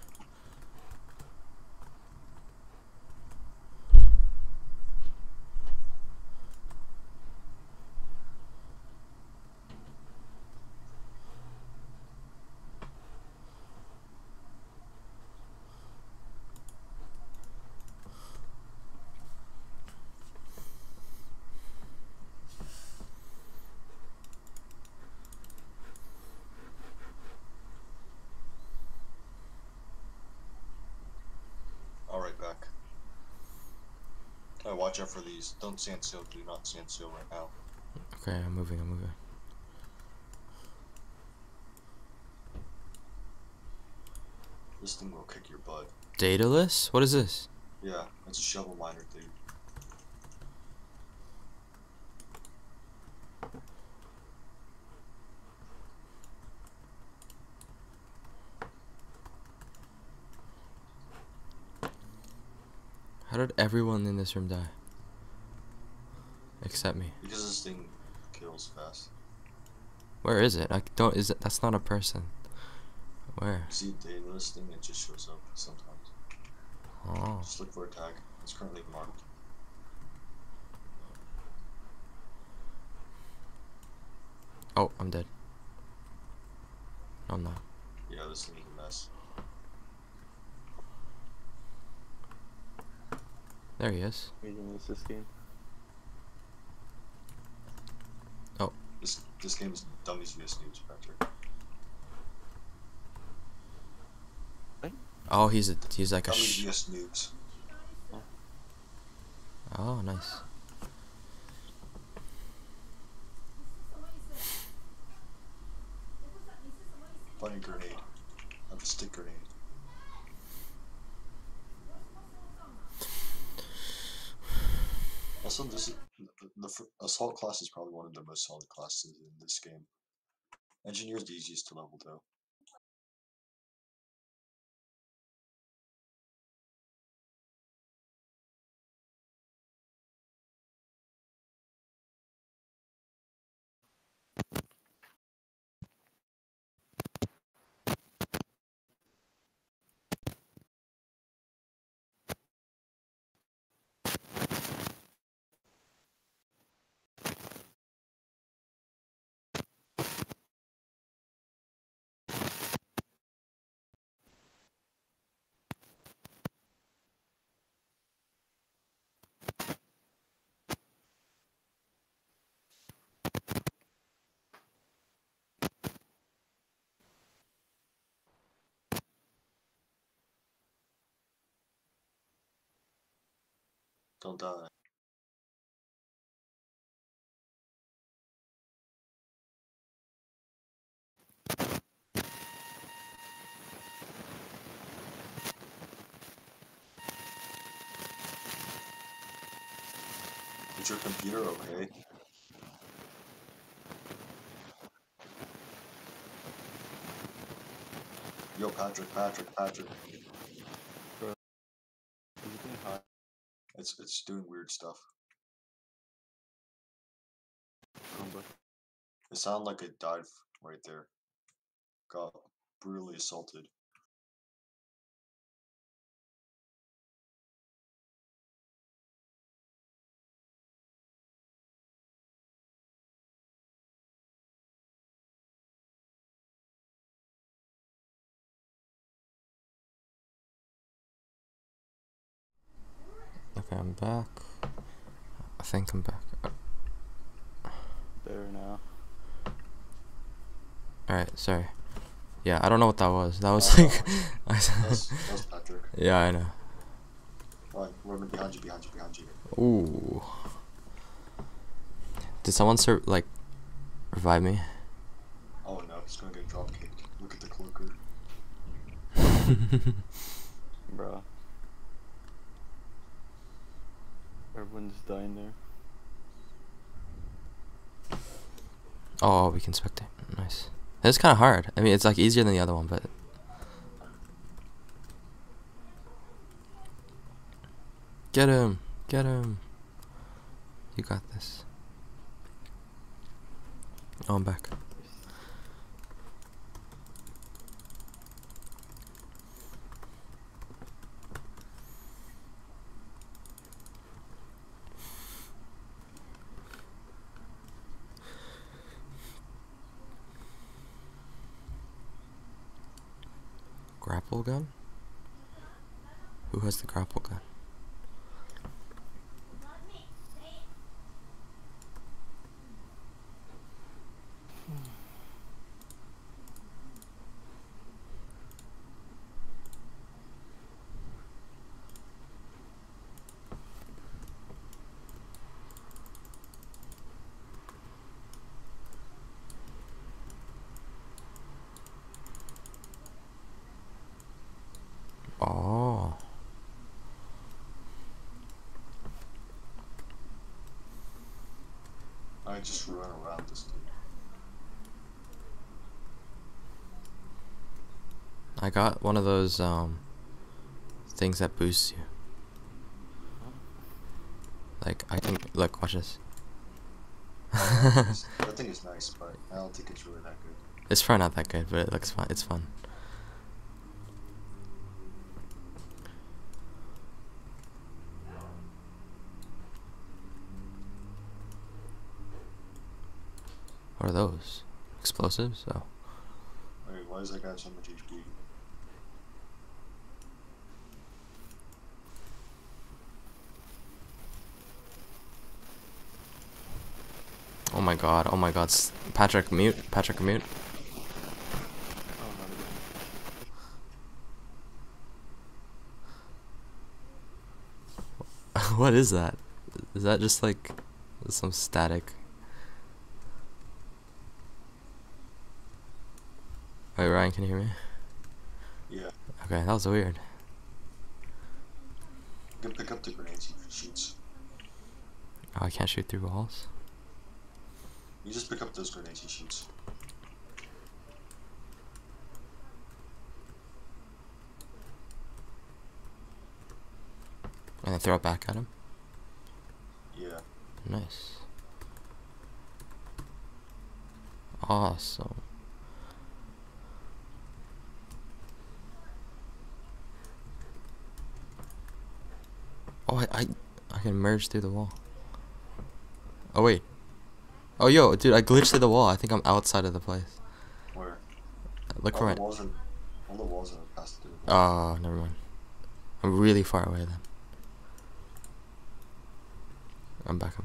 Alright, back. Alright, watch out for these. Don't stand still. Do not stand still right now. Okay, I'm moving, I'm moving. This thing will kick your butt. Dataless? What is this? Yeah, it's a shovel miner thing. How did everyone in this room die? Except me. Because this thing kills fast. Where is it? I don't. Is it? That's not a person. Where? See the dataless thing? It just shows up sometimes. Oh. Just look for a tag. It's currently marked. Oh, I'm dead. No, I'm not. Yeah, this thing is a mess. There he is. Medium is this game. Oh. This game is Dummies vs Noobs, Patrick. Oh, he's like a Dummies vs Noobs. Oh, nice. Funny grenade. I have a stick grenade. Also, this is the assault class is probably one of the most solid classes in this game. Engineer is the easiest to level though. Don't die. Is your computer okay? Yo, Patrick. Bro, is it being hot? It's doing weird stuff. Chromebook. It sounded like it died right there. Got brutally assaulted. Okay, I'm back. I think I'm back. There now. Alright, sorry. Yeah, I don't know what that was. That was like... That's Patrick. Yeah, I know. Fine, we're behind you. Ooh. Did someone like revive me? Oh no, he's gonna get drop kicked. Look at the cloaker. Bro. Everyone's dying there. Oh, we can spectate. Nice. It's kind of hard. I mean, it's like easier than the other one, but... Get him! Get him! You got this. Oh, I'm back. Grapple gun? Who has the grapple gun? Oh. I just run around this dude. I got one of those things that boosts you. Like I can look, watch this. That thing is nice, but I don't think it's really that good. It's probably not that good, but it looks fun. It's fun. What are those? Explosives? Oh. Wait, why does that guy have so much HP? Oh my god, oh my god. Patrick, mute. Patrick, mute. Oh, not again. What is that? Is that just like some static? Wait, Ryan, can you hear me? Yeah. Okay, that was weird. You can pick up the grenades he shoots. Oh, I can't shoot through walls? You just pick up those grenades he shoots. And then throw it back at him? Yeah. Nice. Awesome. Oh, I can merge through the wall. Oh, wait. Oh, yo, dude, I glitched through the wall. I think I'm outside of the place. Where? Look for it. All the walls are passed through. Oh, never mind. I'm really far away then. I'm back.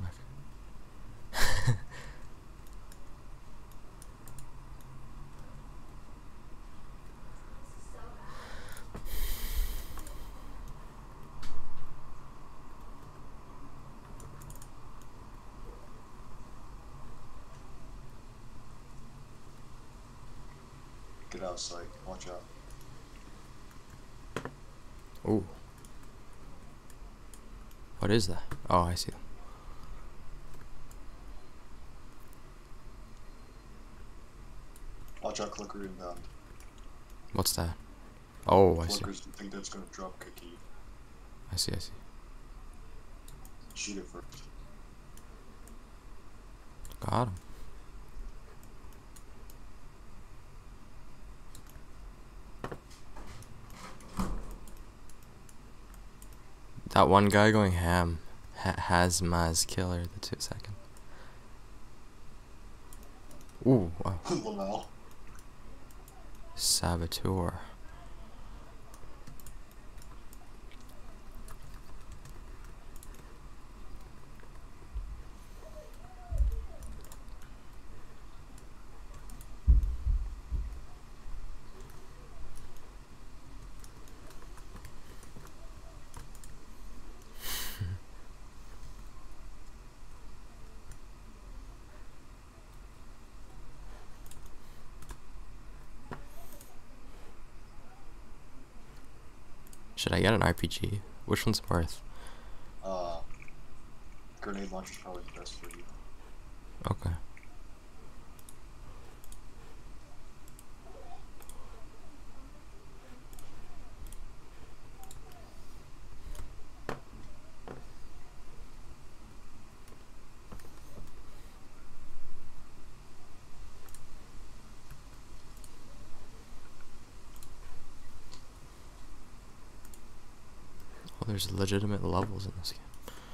get out of sight. Watch out. Ooh. What is that? Oh, I see. Watch out, clicker inbound. What's that? Oh, I see. Clickers think that's gonna drop kick you. I see. Shoot it first. Got him. That one guy going ham has Maz killer the 2 second. Ooh, wow. Wow. Saboteur. Should I get an RPG? Which one's worth? Grenade launcher's probably the best for you. Okay. Oh, there's legitimate levels in this game.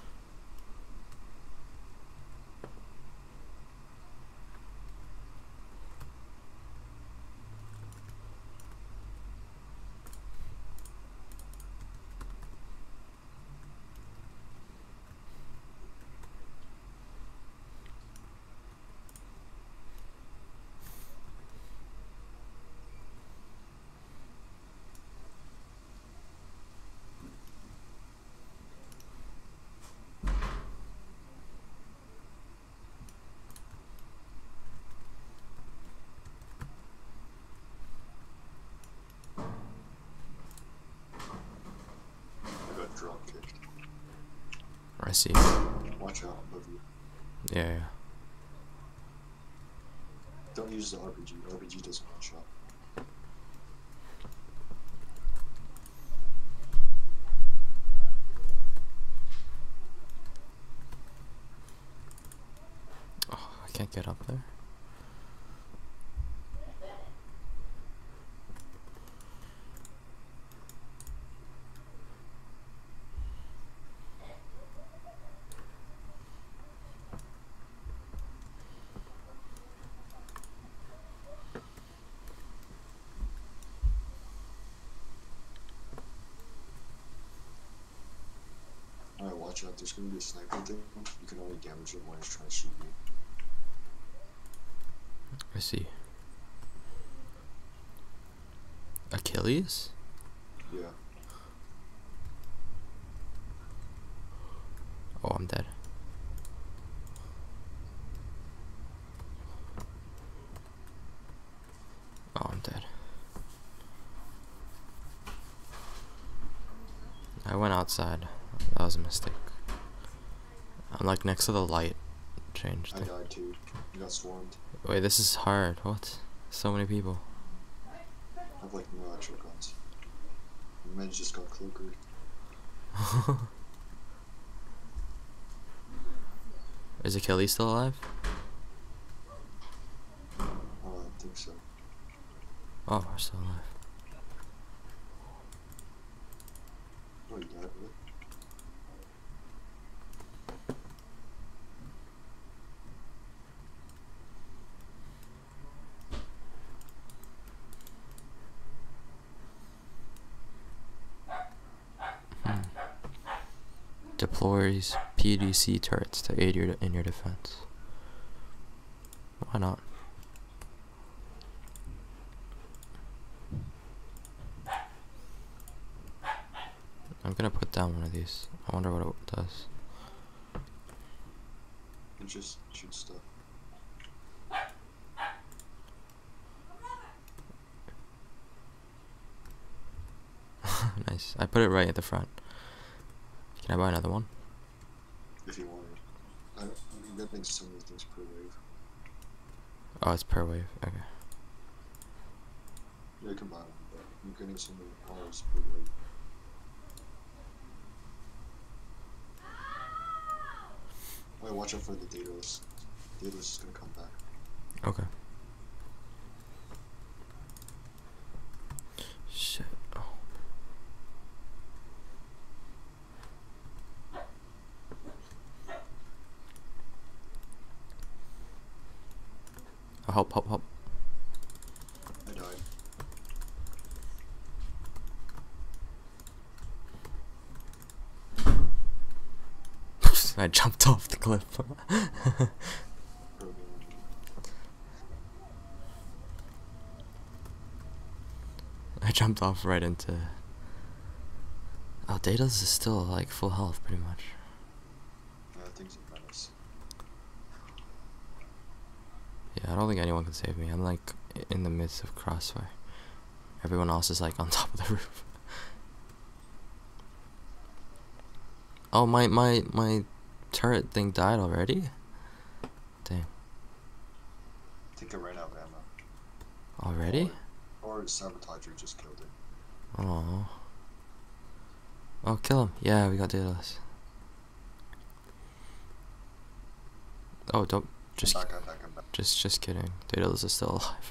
I got drop kicked. I see. Watch out above you. Yeah. Don't use the RPG. RPG doesn't one shot. Oh, I can't get up there. Alright, watch out. There's gonna be a sniper thing. You can only damage him when he's trying to shoot you. I see. Achilles? Yeah. Oh, I'm dead. Oh, I'm dead. I went outside. That was a mistake. I'm like next to the light change I thing. died too. You got swarmed. Wait, this is hard. What? So many people. I have like no actual guns. The men just got cloakered. Is Achilles still alive? I think so. Oh, we're still alive. Oh, you died, really? Deploys PDC turrets to aid in your defense. Why not? I'm gonna put down one of these. I wonder what it does. It just shoots stuff. I put it right at the front. Can I buy another one? If you wanted. I'm getting so many things per wave. Oh, it's per wave. Okay. Yeah, you can buy one, but I'm getting so many hours per wave. Wait, watch out for the dataless. Dataless is gonna come back. Okay. Shit. Oh. Oh, help, help, help. I died. I jumped off the cliff. I jumped off right into... Oh, Daedalus is still like full health pretty much. Yeah, things are menace. Yeah, I don't think anyone can save me. I'm like in the midst of crossfire. Everyone else is like on top of the roof. Oh, my turret thing died already? Dang. I think I ran out of ammo. Already? Or the sabotager just killed it. Oh. Oh, kill him. Yeah, we got Daedalus. Oh, don't... Just, I'm back. just kidding. Daedalus is still alive.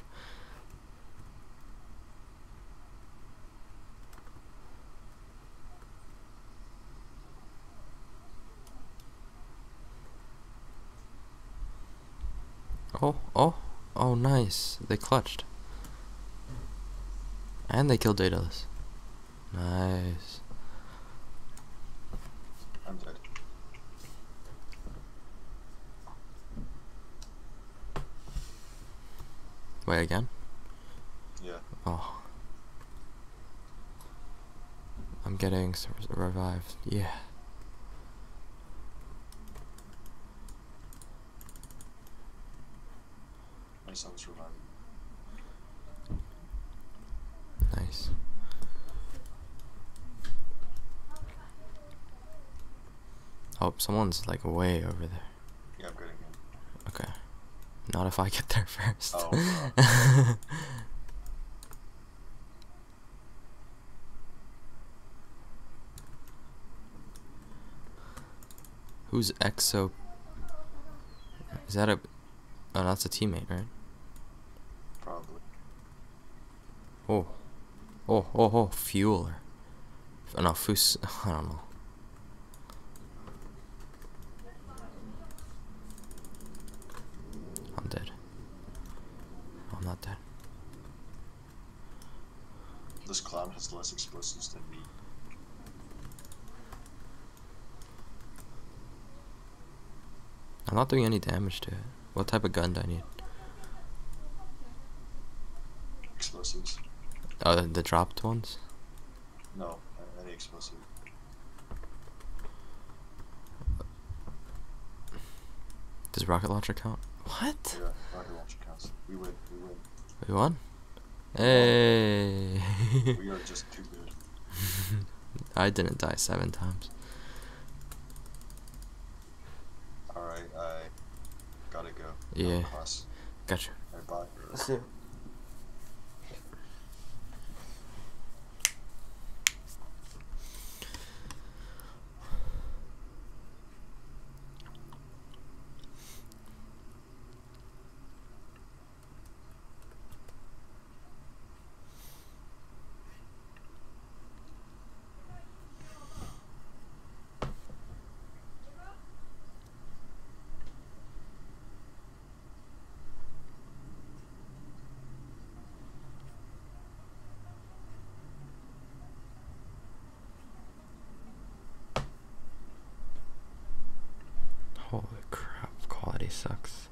Oh, nice. They clutched. And they killed Daedalus. Nice. I'm dead. Wait, again? Yeah. Oh. I'm getting revived. Yeah. My son's reviving. Nice. Oh, someone's like way over there. Yeah, I'm getting him. Okay. Not if I get there first. Oh, Who's Exo? Is that a... Oh, that's a teammate, right? probably. Oh, Fueler. No, Fus... I don't know. I'm dead. I'm not dead. This clown has less explosives than me. I'm not doing any damage to it. What type of gun do I need? Explosives? Oh, the dropped ones? No, any explosive. Does rocket launcher count? What? Yeah, rocket launcher counts. We win. We won? Hey! We are just too good. I didn't die 7 times. Alright, I gotta go. Yeah. Class. Gotcha. Alright, bye. See you. Holy crap, quality sucks.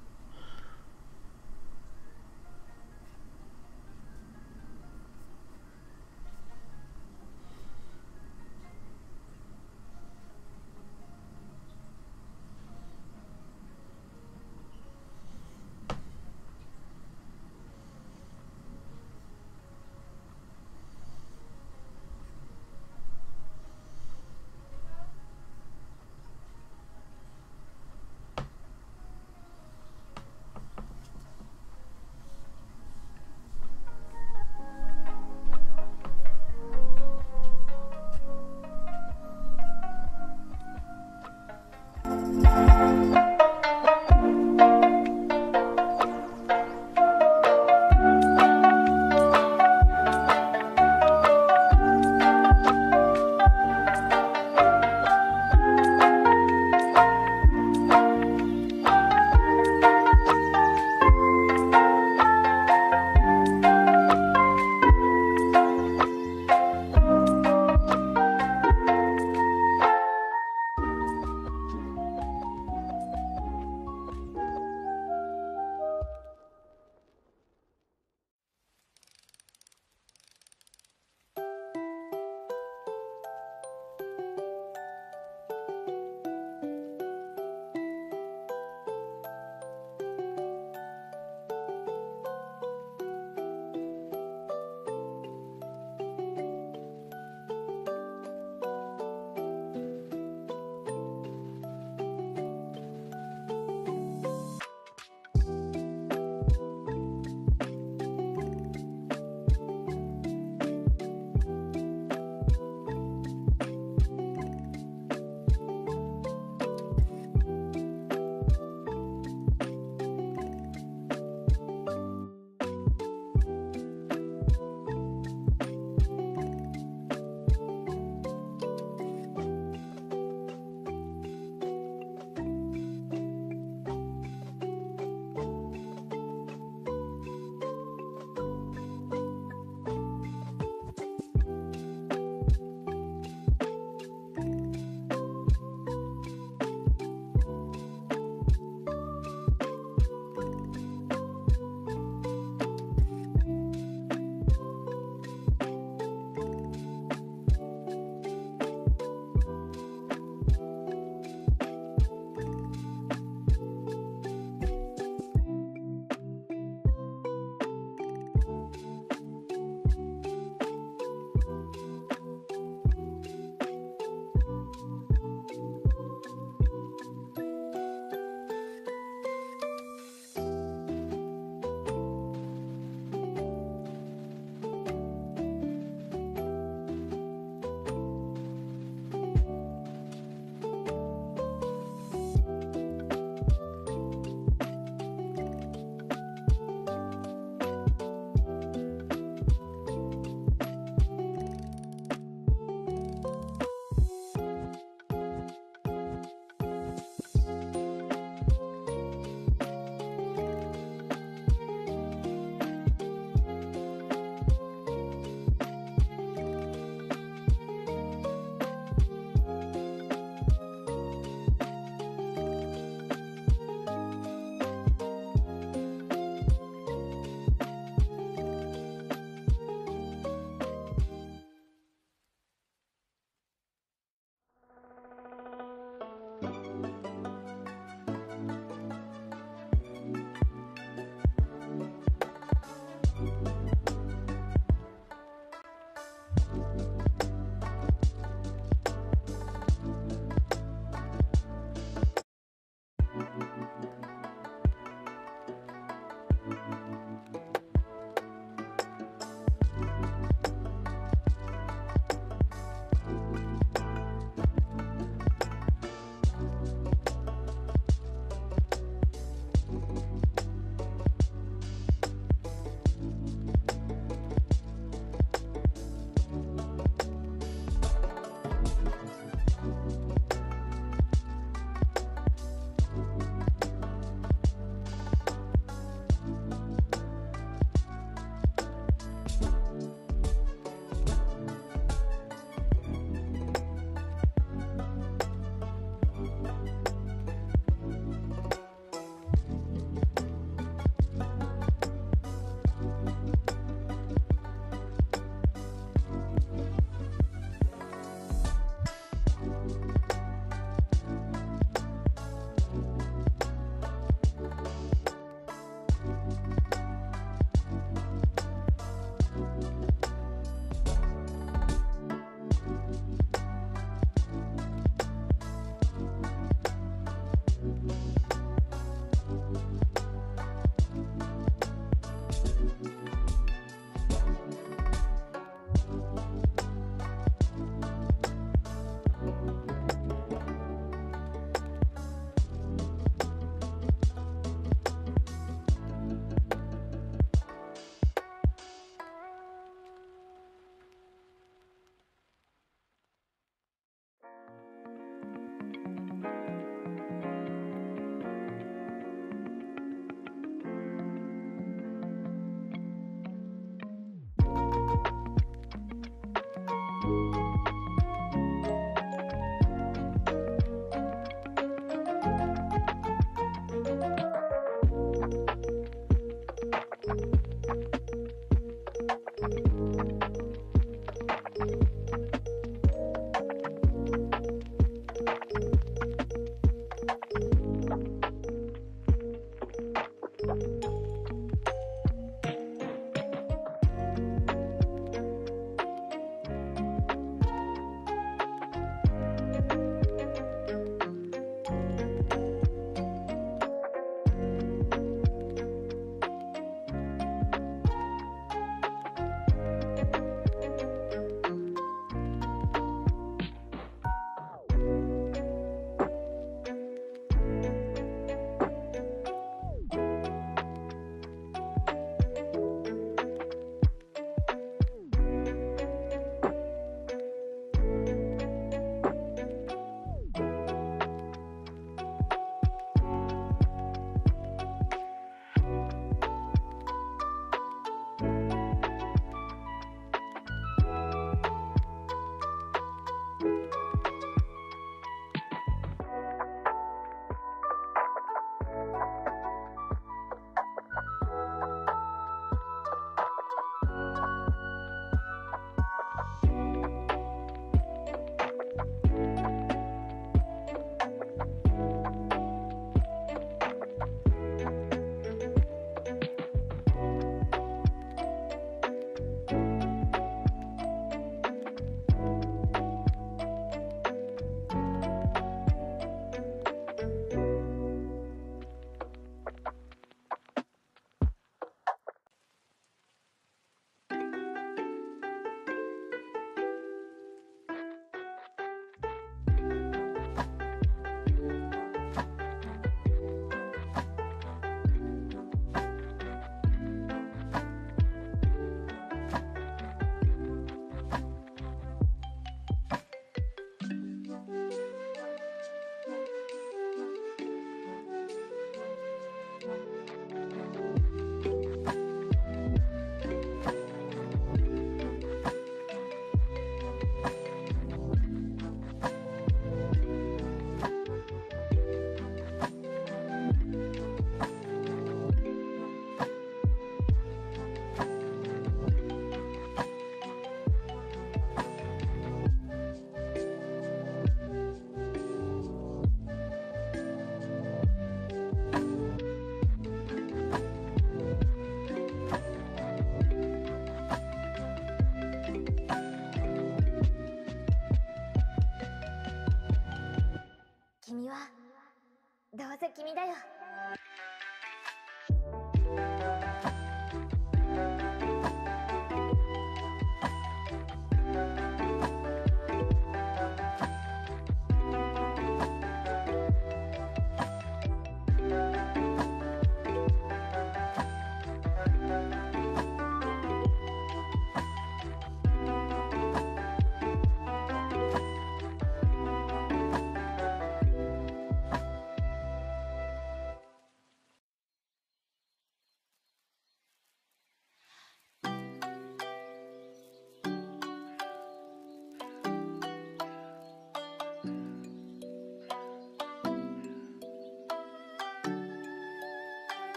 どうせ君だよ。